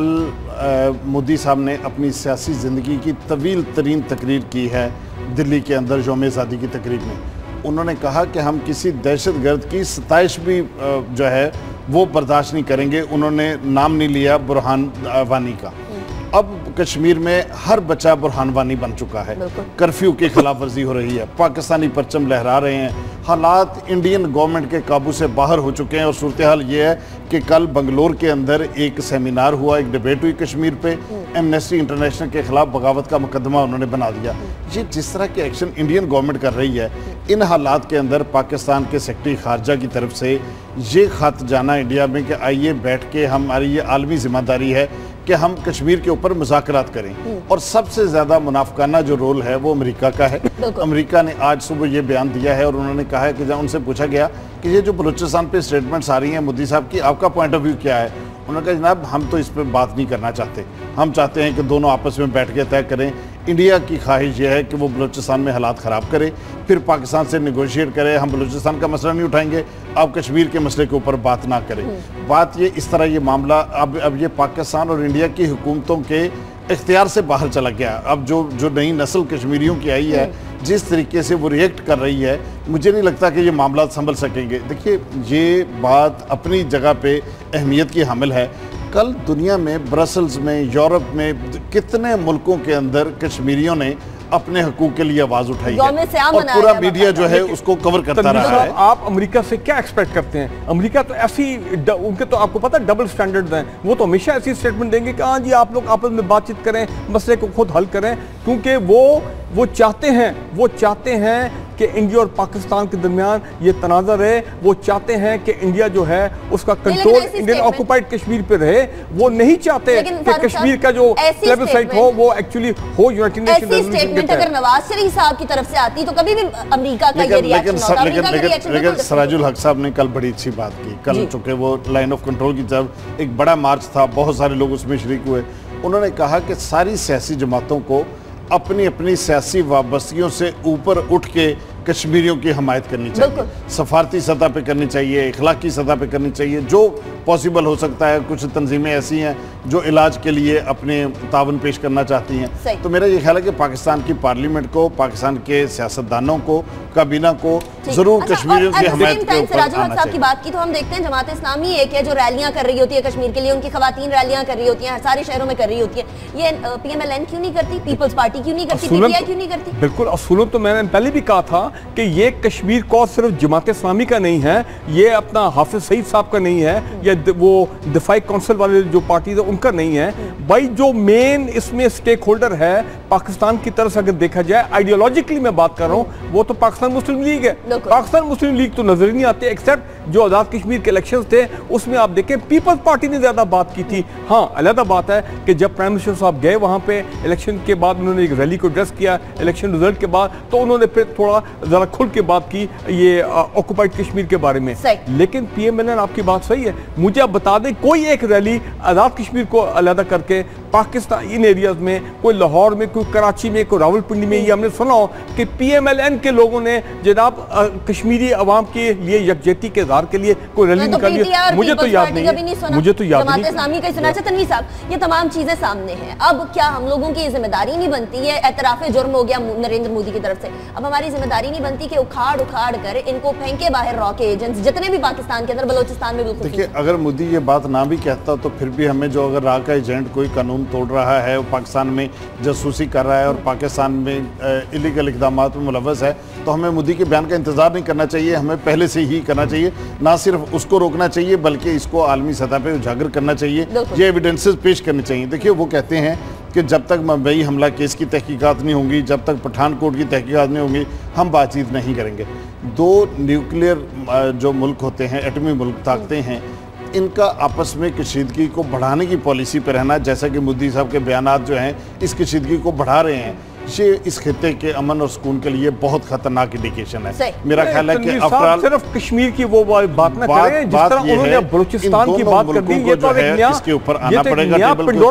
मोदी साहब ने अपनी सियासी ज़िंदगी की तवील तरीन तकरीर की है दिल्ली के अंदर यौम आज़ादी की तकरीर में। उन्होंने कहा कि हम किसी दहशतगर्द की सताइश भी जो है वो बर्दाश्त नहीं करेंगे। उन्होंने नाम नहीं लिया बुरहान वानी का। अब कश्मीर में हर बच्चा बुरहान वानी बन चुका है, कर्फ्यू की खिलाफ वर्जी हो रही है, पाकिस्तानी परचम लहरा रहे हैं, हालात इंडियन गवर्नमेंट के काबू से बाहर हो चुके हैं। और सूरत हाल ये है कि कल बंगलोर के अंदर एक सेमिनार हुआ, एक डिबेट हुई कश्मीर पे, एमनेस्टी इंटरनेशनल के खिलाफ बगावत का मुकदमा उन्होंने बना दिया। ये जिस तरह के एक्शन इंडियन गवर्नमेंट कर रही है, इन हालात के अंदर पाकिस्तान के सेक्रेटरी खारजा की तरफ से ये खत जाना इंडिया में कि आइए बैठ के हमारी ये आलमी जिम्मेदारी है कि हम कश्मीर के ऊपर मुज़ाकरात करें। और सबसे ज़्यादा मुनाफिकाना जो रोल है वो अमेरिका का है। अमेरिका ने आज सुबह ये बयान दिया है और उन्होंने कहा है कि जब उनसे पूछा गया कि ये जो बलूचिस्तान पे स्टेटमेंट्स आ रही हैं मोदी साहब की, आपका पॉइंट ऑफ व्यू क्या है, उन्होंने कहा जनाब हम तो इस पर बात नहीं करना चाहते, हम चाहते हैं कि दोनों आपस में बैठ के तय करें। इंडिया की ख्वाहिश यह है कि वो बलूचिस्तान में हालात ख़राब करे, फिर पाकिस्तान से नेगोशिएट करे, हम बलूचिस्तान का मसला नहीं उठाएंगे, आप कश्मीर के मसले के ऊपर बात ना करें। बात ये इस तरह ये मामला अब ये पाकिस्तान और इंडिया की हुकूमतों के इख्तियार से बाहर चला गया। अब जो नई नस्ल कश्मीरियों की आई है, जिस तरीके से वो रिएक्ट कर रही है, मुझे नहीं लगता कि ये मामला संभल सकेंगे। देखिए, ये बात अपनी जगह पे अहमियत की हामिल है। कल दुनिया में, ब्रसल्स में, यूरोप में कितने मुल्कों के अंदर कश्मीरियों ने अपने हकूक के लिए आवाज उठाई है और पूरा मीडिया जो है उसको कवर करता रहा है। आप अमेरिका से क्या एक्सपेक्ट करते हैं? अमेरिका तो ऐसी, उनके तो आपको पता है डबल स्टैंडर्ड्स हैं। वो तो हमेशा ऐसी स्टेटमेंट देंगे कि हाँ जी आप लोग आपस में बातचीत करें, मसले को खुद हल करें, क्योंकि वो चाहते हैं कि इंडिया और पाकिस्तान के दरमियान ये तनाज़र है। वो चाहते हैं कि इंडिया जो है उसका कंट्रोल इंडियन ऑक्युपाइड कश्मीर पे रहे। वो नहीं चाहते कि कश्मीर का जो प्लेबिसाइट हो वो एक्चुअली हो यूनाइटेड नेशन रेजोल्यूशन। अगर नवाज शरीफ साहब की तरफ से आती तो कभी भी अमेरिका का ये रिएक्शन होता। लेकिन सराजुल हक साहब ने कल बड़ी अच्छी बात की। कल चूंकि वो लाइन ऑफ कंट्रोल की तरफ एक बड़ा मार्च था, बहुत सारे लोग उसमें शरीक हुए। उन्होंने कहा कि सारी सियासी जमातों को अपनी अपनी सियासी वाबस्तियों से ऊपर उठ के कश्मीरियों की हमायत करनी चाहिए, सफारती सतह पे करनी चाहिए, इखलाकी सतह पे करनी चाहिए, जो पॉसिबल हो सकता है। कुछ तंजीमें ऐसी हैं जो इलाज के लिए अपने तावन पेश करना चाहती हैं। तो मेरा ये ख्याल है कि पाकिस्तान की पार्लियामेंट को, पाकिस्तान के सियासतदानों को, काबीना को जरूर कश्मीरियों की हमायत के ऊपर आना चाहिए। साहब की बात की तो हम देखते हैं जमात इस्लामी एक है जो रैलियां कर रही होती है कश्मीर के लिए, उनकी खवातीन रैलियां कर रही होती हैं, सारे शहरों में कर रही होती है। ये PMLN क्यों नहीं करती, पीपल्स पार्टी क्यों नहीं करती, PTI क्यों नहीं करती? बिल्कुल, असूलन तो मैंने पहले भी कहा था कि ये कश्मीर को सिर्फ जमात इस्लामी का नहीं है, ये अपना हाफिज सईद साहब का नहीं है, या वो दिफाई काउंसिल वाले जो पार्टी है उनका नहीं है। भाई जो मेन इसमें स्टेक होल्डर है पाकिस्तान की तरफ से अगर देखा जाए, आइडियोलॉजिकली मैं बात कर रहा हूँ, वो तो पाकिस्तान मुस्लिम लीग है। पाकिस्तान मुस्लिम लीग तो नजर ही नहीं आती एक्सेप्ट जो आज़ाद कश्मीर के इलेक्शन थे उसमें आप देखें पीपल्स पार्टी ने ज़्यादा बात की थी। हाँ, अलग बात है कि जब प्राइम मिनिस्टर साहब गए वहाँ पे इलेक्शन के बाद उन्होंने एक रैली को एड्रेस किया इलेक्शन रिजल्ट के बाद, तो उन्होंने फिर थोड़ा ज़रा खुल के बात की ये ऑक्युपाइड कश्मीर के बारे में। लेकिन पीएमएलएन आपकी बात सही है, मुझे आप बता दें कोई एक रैली आज़ाद कश्मीर को अलग करके पाकिस्तान इन एरियाज में, कोई लाहौर में, कोई कराची में, कोई रावलपिंडी में, ये हमने सुना हो कि पीएमएलएन के लोगों ने जनाब कश्मीरी अवाम के लिए यकजहती के इज़हार के लिए कोई रैली निकाली? मुझे तो याद नहीं, मुझे तो याद नहीं। तनवीर साहब, ये तमाम चीजें सामने हैं, अब क्या हम लोगों की जिम्मेदारी नहीं बनती है? एतराफ़ जुर्म हो गया नरेंद्र मोदी की तरफ से, अब हमारी जिम्मेदारी नहीं बनती कि उखाड़ उखाड़ कर इनको फेंके बाहर रॉ के एजेंट्स जितने भी पाकिस्तान के अंदर, बलोचिस्तान में। देखिए, अगर मोदी ये बात ना भी कहता तो फिर भी हमें जो अगर रॉ का एजेंट कोई कानून तोड़ रहा है, पाकिस्तान में जासूसी कर रहा है और पाकिस्तान में इलीगल इक़दाम में मुलव्वस है, तो हमें मोदी के बयान का इंतजार नहीं करना चाहिए, हमें पहले से ही करना चाहिए। ना सिर्फ उसको रोकना चाहिए बल्कि इसको आलमी सतह पर उजागर करना चाहिए, ये एविडेंसेस पेश करने चाहिए। देखिए, वो कहते हैं कि जब तक मुंबई हमला केस की तहकीकात नहीं होंगी, जब तक पठानकोट की तहकीकात नहीं होंगी, हम बातचीत नहीं करेंगे। दो न्यूक्लियर जो मुल्क होते हैं, एटमी मुल्क ताकतें हैं, इनका आपस में कशीदगी को बढ़ाने की पॉलिसी पर रहना, जैसा कि मोदी साहब के बयानात जो हैं इस कशीदगी को बढ़ा रहे हैं, ये इस खित्ते के अमन और सुकून के लिए बहुत खतरनाक इंडिकेशन है। मेरा ख्याल है कि अफराल सिर्फ कश्मीर की वो बात ना करें जिस तरह उन्होंने बलूचिस्तान की बात कर दी, ये तो एक नया, इसके ऊपर आना पड़ेगा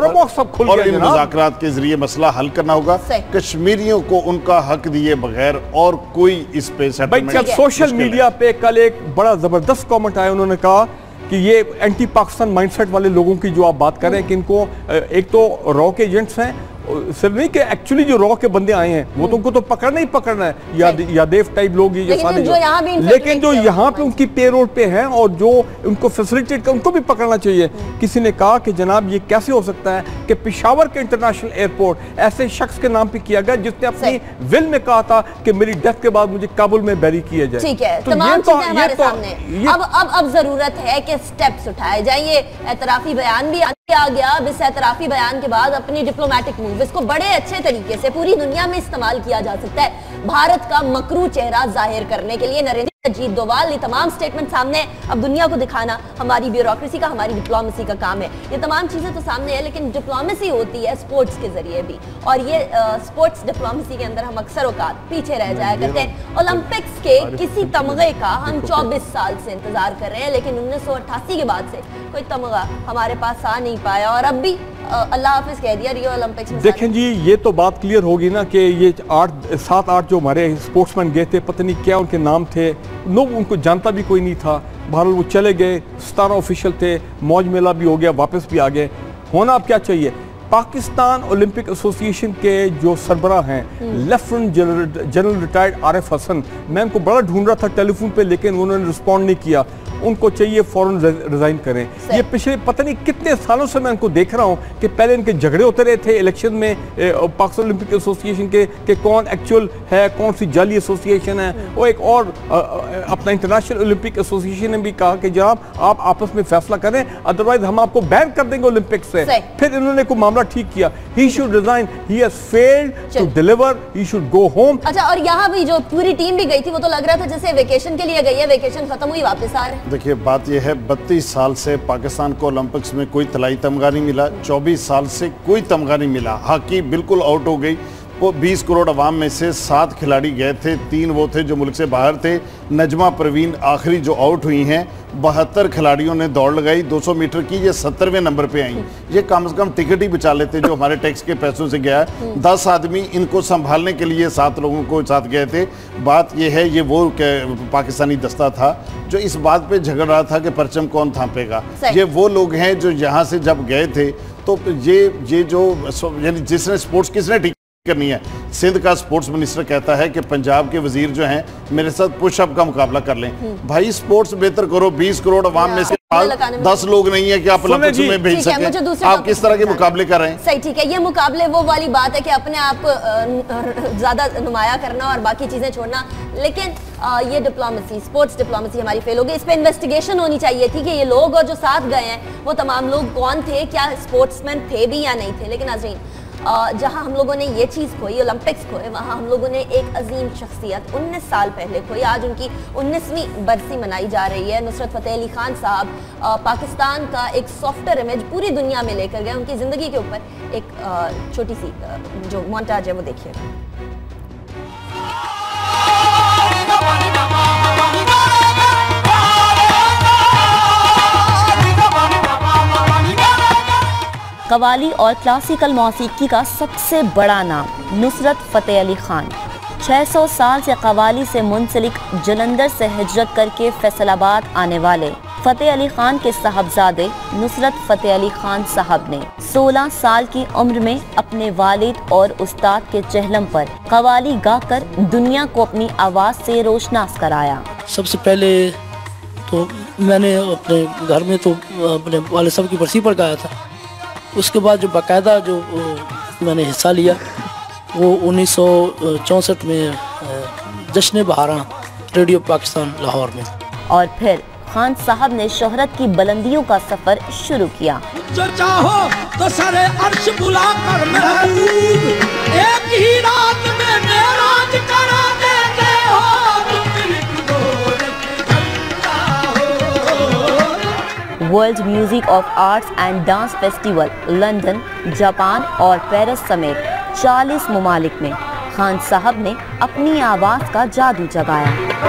और इन मुज़ाकरात के जरिए मसला हल करना होगा। कश्मीरियों को उनका हक दिए बगैर और कोई इस पे सेटलमेंट। सोशल मीडिया पे कल एक बड़ा जबरदस्त कमेंट आया, उन्होंने कहा कि ये एंटी पाकिस्तान माइंडसेट वाले लोगों की जो आप बात कर रहे हैं कि इनको एक तो रॉ के एजेंट्स हैं, सिर्फ नहीं कि एक्चुअली जो रॉ के बंदे आए हैं वो तो उनको तो पकड़ना ही पकड़ना है, यादेव टाइप लोग ये सारे लेकिन जो यहाँ पे उनकी पेरोल पे हैं और जो उनको फैसिलिटेट कर उनको भी पकड़ना चाहिए। किसी ने कहा कि जनाब ये कैसे हो सकता है कि पेशावर के इंटरनेशनल एयरपोर्ट ऐसे शख्स के नाम पे किया गया जिसने अपनी विल में कहा था कि मेरी डेथ के बाद मुझे काबुल में बैरी किया जाए। ठीक है, तमाम चीजें हमारे सामने। अब जरूरत है कि स्टेप्स उठाए जाए। एतराफी बयान भी आ गया, अब इस एतराफी बयान के बाद अपनी डिप्लोमेटिक मूव इसको बड़े अच्छे तरीके से पूरी दुनिया में इस्तेमाल किया जा सकता है भारत का मकरू चेहरा जाहिर करने के लिए। नरेंद्र अजीत डोवाल, ये तमाम स्टेटमेंट सामने, अब दुनिया को दिखाना हमारी ब्यूरोक्रेसी का, हमारी डिप्लोमेसी का काम है। ये तमाम चीजें तो सामने है, लेकिन डिप्लोमेसी होती है स्पोर्ट्स के जरिए भी, और ये स्पोर्ट्स डिप्लोमेसी के अंदर हम अक्सर औकात पीछे रह जाया करते हैं। ओलंपिक्स के किसी तमगे का हम 24 साल से इंतजार कर रहे हैं, लेकिन 1988 के बाद से कोई तमगा हमारे पास आ नहीं पाया, और अब भी अल्लाह हाफिज कह दिया रियो ओलंपिक्स में। देखें जी, ये तो बात क्लियर होगी ना कि ये 7-8 जो हमारे स्पोर्ट्समैन गए थे, पता नहीं क्या उनके नाम थे, लोग उनको जानता भी कोई नहीं था। बहरहाल वो चले गए, 17 ऑफिशियल थे, मौज मेला भी हो गया, वापस भी आ गए। होना अब क्या चाहिए? पाकिस्तान ओलंपिक एसोसिएशन के जो सरबराह हैं lieutenant general retired Arif Hasan, मैं उनको बड़ा ढूंढ रहा था टेलीफोन पे, लेकिन उन्होंने रिस्पॉन्ड नहीं किया। उनको चाहिए फौरन रिजाइन करें। ये पिछले पता नहीं कितने सालों से मैं उनको देख रहा हूं कि पहले इनके झगड़े होते रहे थे इलेक्शन में पाकिस्तान ओलंपिक एसोसिएशन के कौन एक्चुअल है, कौन सी जाली एसोसिएशन है। वो एक और अपना इंटरनेशनल ओलंपिक एसोसिएशन ने भी कहा कि जनाब आप आपस में फैसला करें, अदरवाइज हम आपको बैन कर देंगे ओलंपिक से। फिर इन्होंने कोई मामला ठीक किया, he should resign, he has failed to deliver, he should go home. अच्छा, और यहाँ भी जो पूरी टीम भी गई थी वो तो लग रहा था जैसे वेकेशन के लिए गई है, वेकेशन खत्म हुई वापस आ रहे हैं। देखिए, बात यह है 32 साल से पाकिस्तान को ओलंपिक्स में कोई तलाई तमगा नहीं मिला, 24 साल से कोई तमगा नहीं मिला। हॉकी बिल्कुल आउट हो गई। वो 20 करोड़ अवाम में से 7 खिलाड़ी गए थे, 3 वो थे जो मुल्क से बाहर थे। नजमा परवीन आखिरी जो आउट हुई हैं, 72 खिलाड़ियों ने दौड़ लगाई 200 मीटर की, ये 70वें नंबर पे आई। ये कम से कम टिकट ही बचा लेते जो हमारे टैक्स के पैसों से गया है। 10 आदमी इनको संभालने के लिए 7 लोगों को साथ गए थे। बात ये है, ये वो पाकिस्तानी दस्ता था जो इस बात पे झगड़ रहा था कि परचम कौन थापेगा। ये वो लोग हैं जो यहाँ से जब गए थे, तो ये जो यानी जिसने स्पोर्ट्स किसने ठीक करनी है। सिंध का स्पोर्ट्स मिनिस्टर कहता है कि पंजाब के वजीर जो हैं मेरे साथ पुशअप का मुकाबला कर लें। भाई स्पोर्ट्स बेहतर करो, 20 करोड़ अवाम में से 10 लोग नहीं है कि आप ओलंपिक्स में भेज सकें। आप किस तरह के मुकाबले कर रहे हैं? सही, ठीक है, ये मुकाबले वो वाली बात है कि अपने आप ज्यादा नुमाया करना और बाकी चीजें छोड़ना, लेकिन ये डिप्लोमेसी, स्पोर्ट्स डिप्लोमेसी हमारी फेल हो गई। इस पे इन्वेस्टिगेशन होनी चाहिए थी कि ये लोग और जो साथ गए हैं वो तमाम लोग कौन थे, क्या स्पोर्ट्समैन थे भी या नहीं थे। लेकिन नाज़रीन, जहां हम लोगों ने ये चीज़ खोई, ओलंपिक्स खोए, वहां हम लोगों ने एक अजीम शख्सियत 19 साल पहले खोई। आज उनकी 19वीं बरसी मनाई जा रही है। नुसरत फ़तेह अली खान साहब पाकिस्तान का एक सॉफ्टवेयर इमेज पूरी दुनिया में लेकर गए। उनकी ज़िंदगी के ऊपर एक छोटी सी जो मोन्टाज है वो देखिएगा। कव्वाली और क्लासिकल मौसीकी का सबसे बड़ा नाम नुसरत फ़तेह अली खान। 600 साल से कव्वाली से मुंसलिक जलंधर से हिजरत करके फैसलाबाद आने वाले फ़तेह अली खान के साहबजादे नुसरत फ़तेह अली खान साहब ने 16 साल की उम्र में अपने वालिद और उस्ताद के चहलम पर कव्वाली गाकर दुनिया को अपनी आवाज़ से रोशनास कराया। सबसे पहले तो मैंने अपने घर में तो अपने वाले साहब की बरसी पर गाया था। उसके बाद जो बाकायदा जो मैंने हिस्सा लिया वो 1964 में जश्न बहारा रेडियो पाकिस्तान लाहौर में। और फिर खान साहब ने शोहरत की बुलंदियों का सफर शुरू किया। जो चाहो तो सारे अर्श बुला कर महबूब एक ही रात में मेराज करा देते हो। World music of arts and dance festival London, Japan और पेरिस समेत 40 ममालिक में खान साहब ने अपनी आवाज़ का जादू जगाया।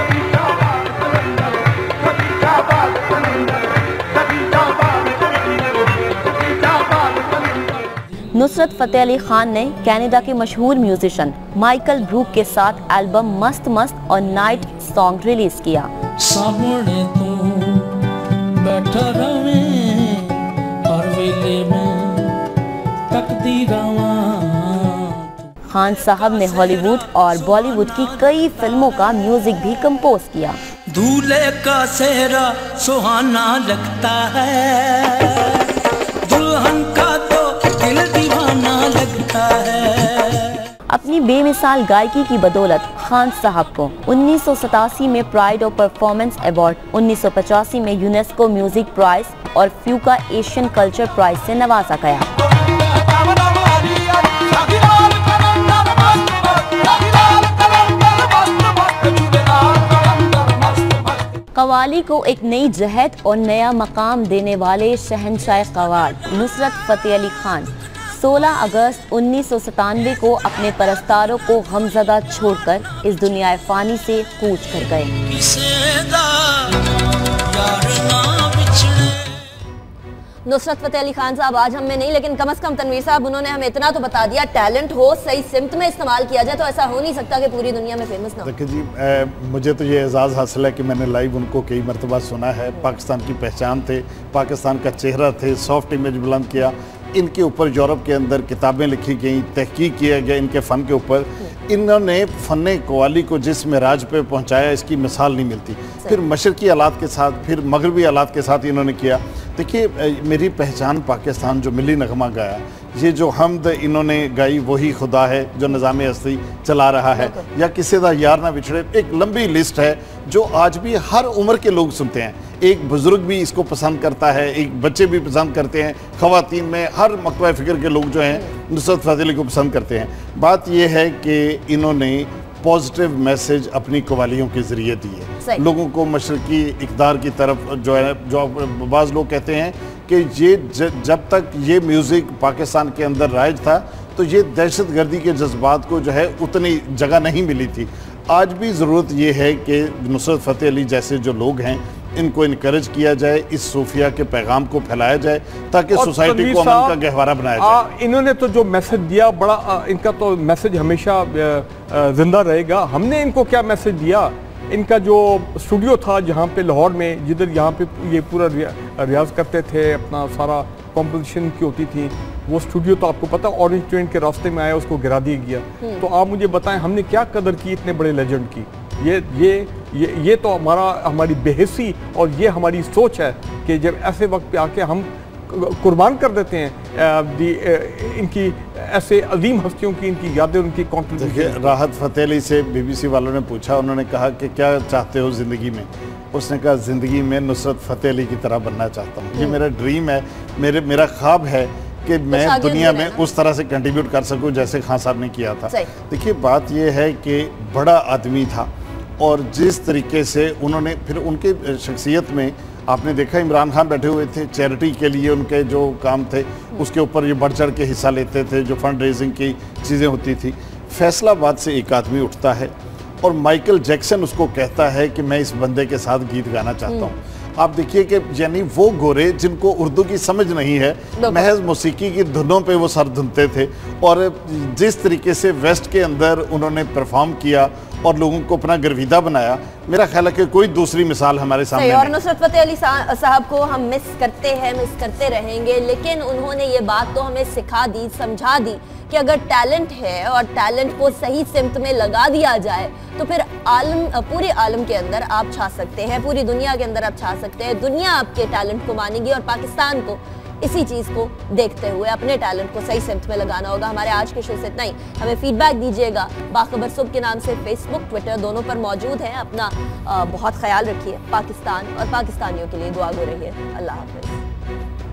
नुसरत फ़तेह अली खान ने कनाडा के मशहूर म्यूजिशियन माइकल ब्रूक के साथ एल्बम मस्त मस्त और नाइट सॉन्ग रिलीज किया। सामने तू बैठा रहे हर वेले में तकदी रवा। खान साहब ने हॉलीवुड और बॉलीवुड की कई फिल्मों का म्यूजिक भी कंपोज किया। दूल्हे का सेहरा सुहाना लगता है, दुल्हन का तो दिल दीवाना लगता है। अपनी बेमिसाल गायकी की बदौलत खान साहब को 1987 में प्राइड ऑफ परफॉर्मेंस अवार्ड, 1985 में यूनेस्को म्यूजिक प्राइज और फ्यूका एशियन कल्चर प्राइज से नवाजा गया। कव्वाली को एक नई जहत और नया मकाम देने वाले शहंशाह कव्वाल नुसरत फ़तेह अली खान 16 अगस्त 1997 को अपने परस्तारों को गमज़दा छोड़कर इस दुनिया फ़ानी से कूच कर गए। नुसरत फ़तेह अली खान साहब आज हम में नहीं, लेकिन कम से कम तनवीर साहब उन्होंने हमें इतना तो बता दिया, टैलेंट हो सही सिमत में इस्तेमाल किया जाए तो ऐसा हो नहीं सकता कि पूरी दुनिया में फेमस ना हो। देखिए जी, मुझे तो ये एजाज़ हासिल है कि मैंने लाइव उनको कई मरतबा सुना है। पाकिस्तान की पहचान थे, पाकिस्तान का चेहरा थे, सॉफ्ट इमेज बुलंद किया। इनके ऊपर यूरोप के अंदर किताबें लिखी गई, तहकीक किया गया इनके फ़न के ऊपर। इन्होंने फ़न कव्वाली को जिस मिराज पे पहुंचाया इसकी मिसाल नहीं मिलती। फिर मशरकी आलात के साथ, फिर मगरबी आलात के साथ इन्होंने किया। देखिए, मेरी पहचान पाकिस्तान जो मिली नगमा गाया, ये जो हमद इन्होंने गाई वही खुदा है जो निज़ाम हस्ती चला रहा है, या किसी दा यार ना बिछड़े, एक लंबी लिस्ट है जो आज भी हर उम्र के लोग सुनते हैं। एक बुज़ुर्ग भी इसको पसंद करता है, एक बच्चे भी पसंद करते हैं, ख़वातीन में हर मकतबा फ़िक्र के लोग जो हैं नुसरत फ़तेह अली को पसंद करते हैं। बात यह है कि इन्होंने पॉजिटिव मैसेज अपनी कव्वालियों के ज़रिए दिए लोगों को मशरकी इक़दार की तरफ। जो है, जो बाज़ लोग कहते हैं कि ये जब तक ये म्यूज़िक पाकिस्तान के अंदर राइज था तो ये दहशत गर्दी के जज्बात को जो है उतनी जगह नहीं मिली थी। आज भी ज़रूरत ये है कि नुसरत फ़तेह अली जैसे जो लोग हैं इनको इनकरेज किया जाए, इस सूफिया के पैगाम को फैलाया जाए ताकि सोसाइटी को अमन का गहवारा बनाया जाए। इन्होंने तो जो मैसेज दिया, बड़ा इनका तो मैसेज हमेशा जिंदा रहेगा। हमने इनको क्या मैसेज दिया? इनका जो स्टूडियो था जहाँ पे लाहौर में, जिधर यहाँ पे ये पूरा रियाज करते थे, अपना सारा कॉम्पोजिशन की होती थी, वो स्टूडियो तो आपको पता ऑरेंज ट्रेन के रास्ते में आया, उसको गिरा दिया गया। तो आप मुझे बताएं हमने क्या कदर की इतने बड़े लेजेंड की? ये तो हमारी बेहसी और ये हमारी सोच है कि जब ऐसे वक्त पे आके हम कुर्बान कर देते हैं इनकी ऐसे अजीम हस्तियों की, इनकी यादें, उनकी कॉन्ट्रीब्यूशन। राहत फ़तेह अली से BBC वालों ने पूछा, उन्होंने कहा कि क्या चाहते हो ज़िंदगी में? उसने कहा ज़िंदगी में नुसरत फ़तेह अली की तरह बनना चाहता हूँ। ये मेरा ड्रीम है, मेरा ख्वाब है कि मैं आगे दुनिया भी में रहना। उस तरह से कंट्रीब्यूट कर सकूं जैसे खान साहब ने किया था। सही। देखिए बात यह है कि बड़ा आदमी था और जिस तरीके से उन्होंने फिर उनके शख्सियत में आपने देखा इमरान खान बैठे हुए थे, चैरिटी के लिए उनके जो काम थे उसके ऊपर ये बढ़ चढ़ के हिस्सा लेते थे, जो फंड रेजिंग की चीज़ें होती थी। फैसलाबाद से एक आदमी उठता है और माइकल जैक्सन उसको कहता है कि मैं इस बंदे के साथ गीत गाना चाहता हूँ। आप देखिए कि यानी वो गोरे जिनको उर्दू की समझ नहीं है, महज मौसीकी की धुनों पे वो सर धुनते थे, और जिस तरीके से वेस्ट के अंदर उन्होंने परफॉर्म किया और लोगों को अपना गर्विदा बनाया, मेरा ख्याल है कि कोई दूसरी मिसाल हमारे सामने और नहीं। नुसरत फतेह अली साहब को हम मिस करते हैं, मिस करते रहेंगे, लेकिन उन्होंने ये बात तो हमें सिखा दी, समझा दी कि अगर टैलेंट है और टैलेंट को सही सिमत में लगा दिया जाए तो फिर पूरे आलम के अंदर आप छा सकते हैं, पूरी दुनिया के अंदर आप छा सकते हैं। दुनिया आपके टैलेंट को मानेगी और पाकिस्तान को इसी चीज़ को देखते हुए अपने टैलेंट को सही सिमत में लगाना होगा। हमारे आज के शो से इतना ही। हमें फीडबैक दीजिएगा। बाखबर सुबह के नाम से फेसबुक, ट्विटर दोनों पर मौजूद हैं। अपना बहुत ख्याल रखिए। पाकिस्तान और पाकिस्तानियों के लिए दुआ गो रहिए। अल्लाह हाफ़िज़।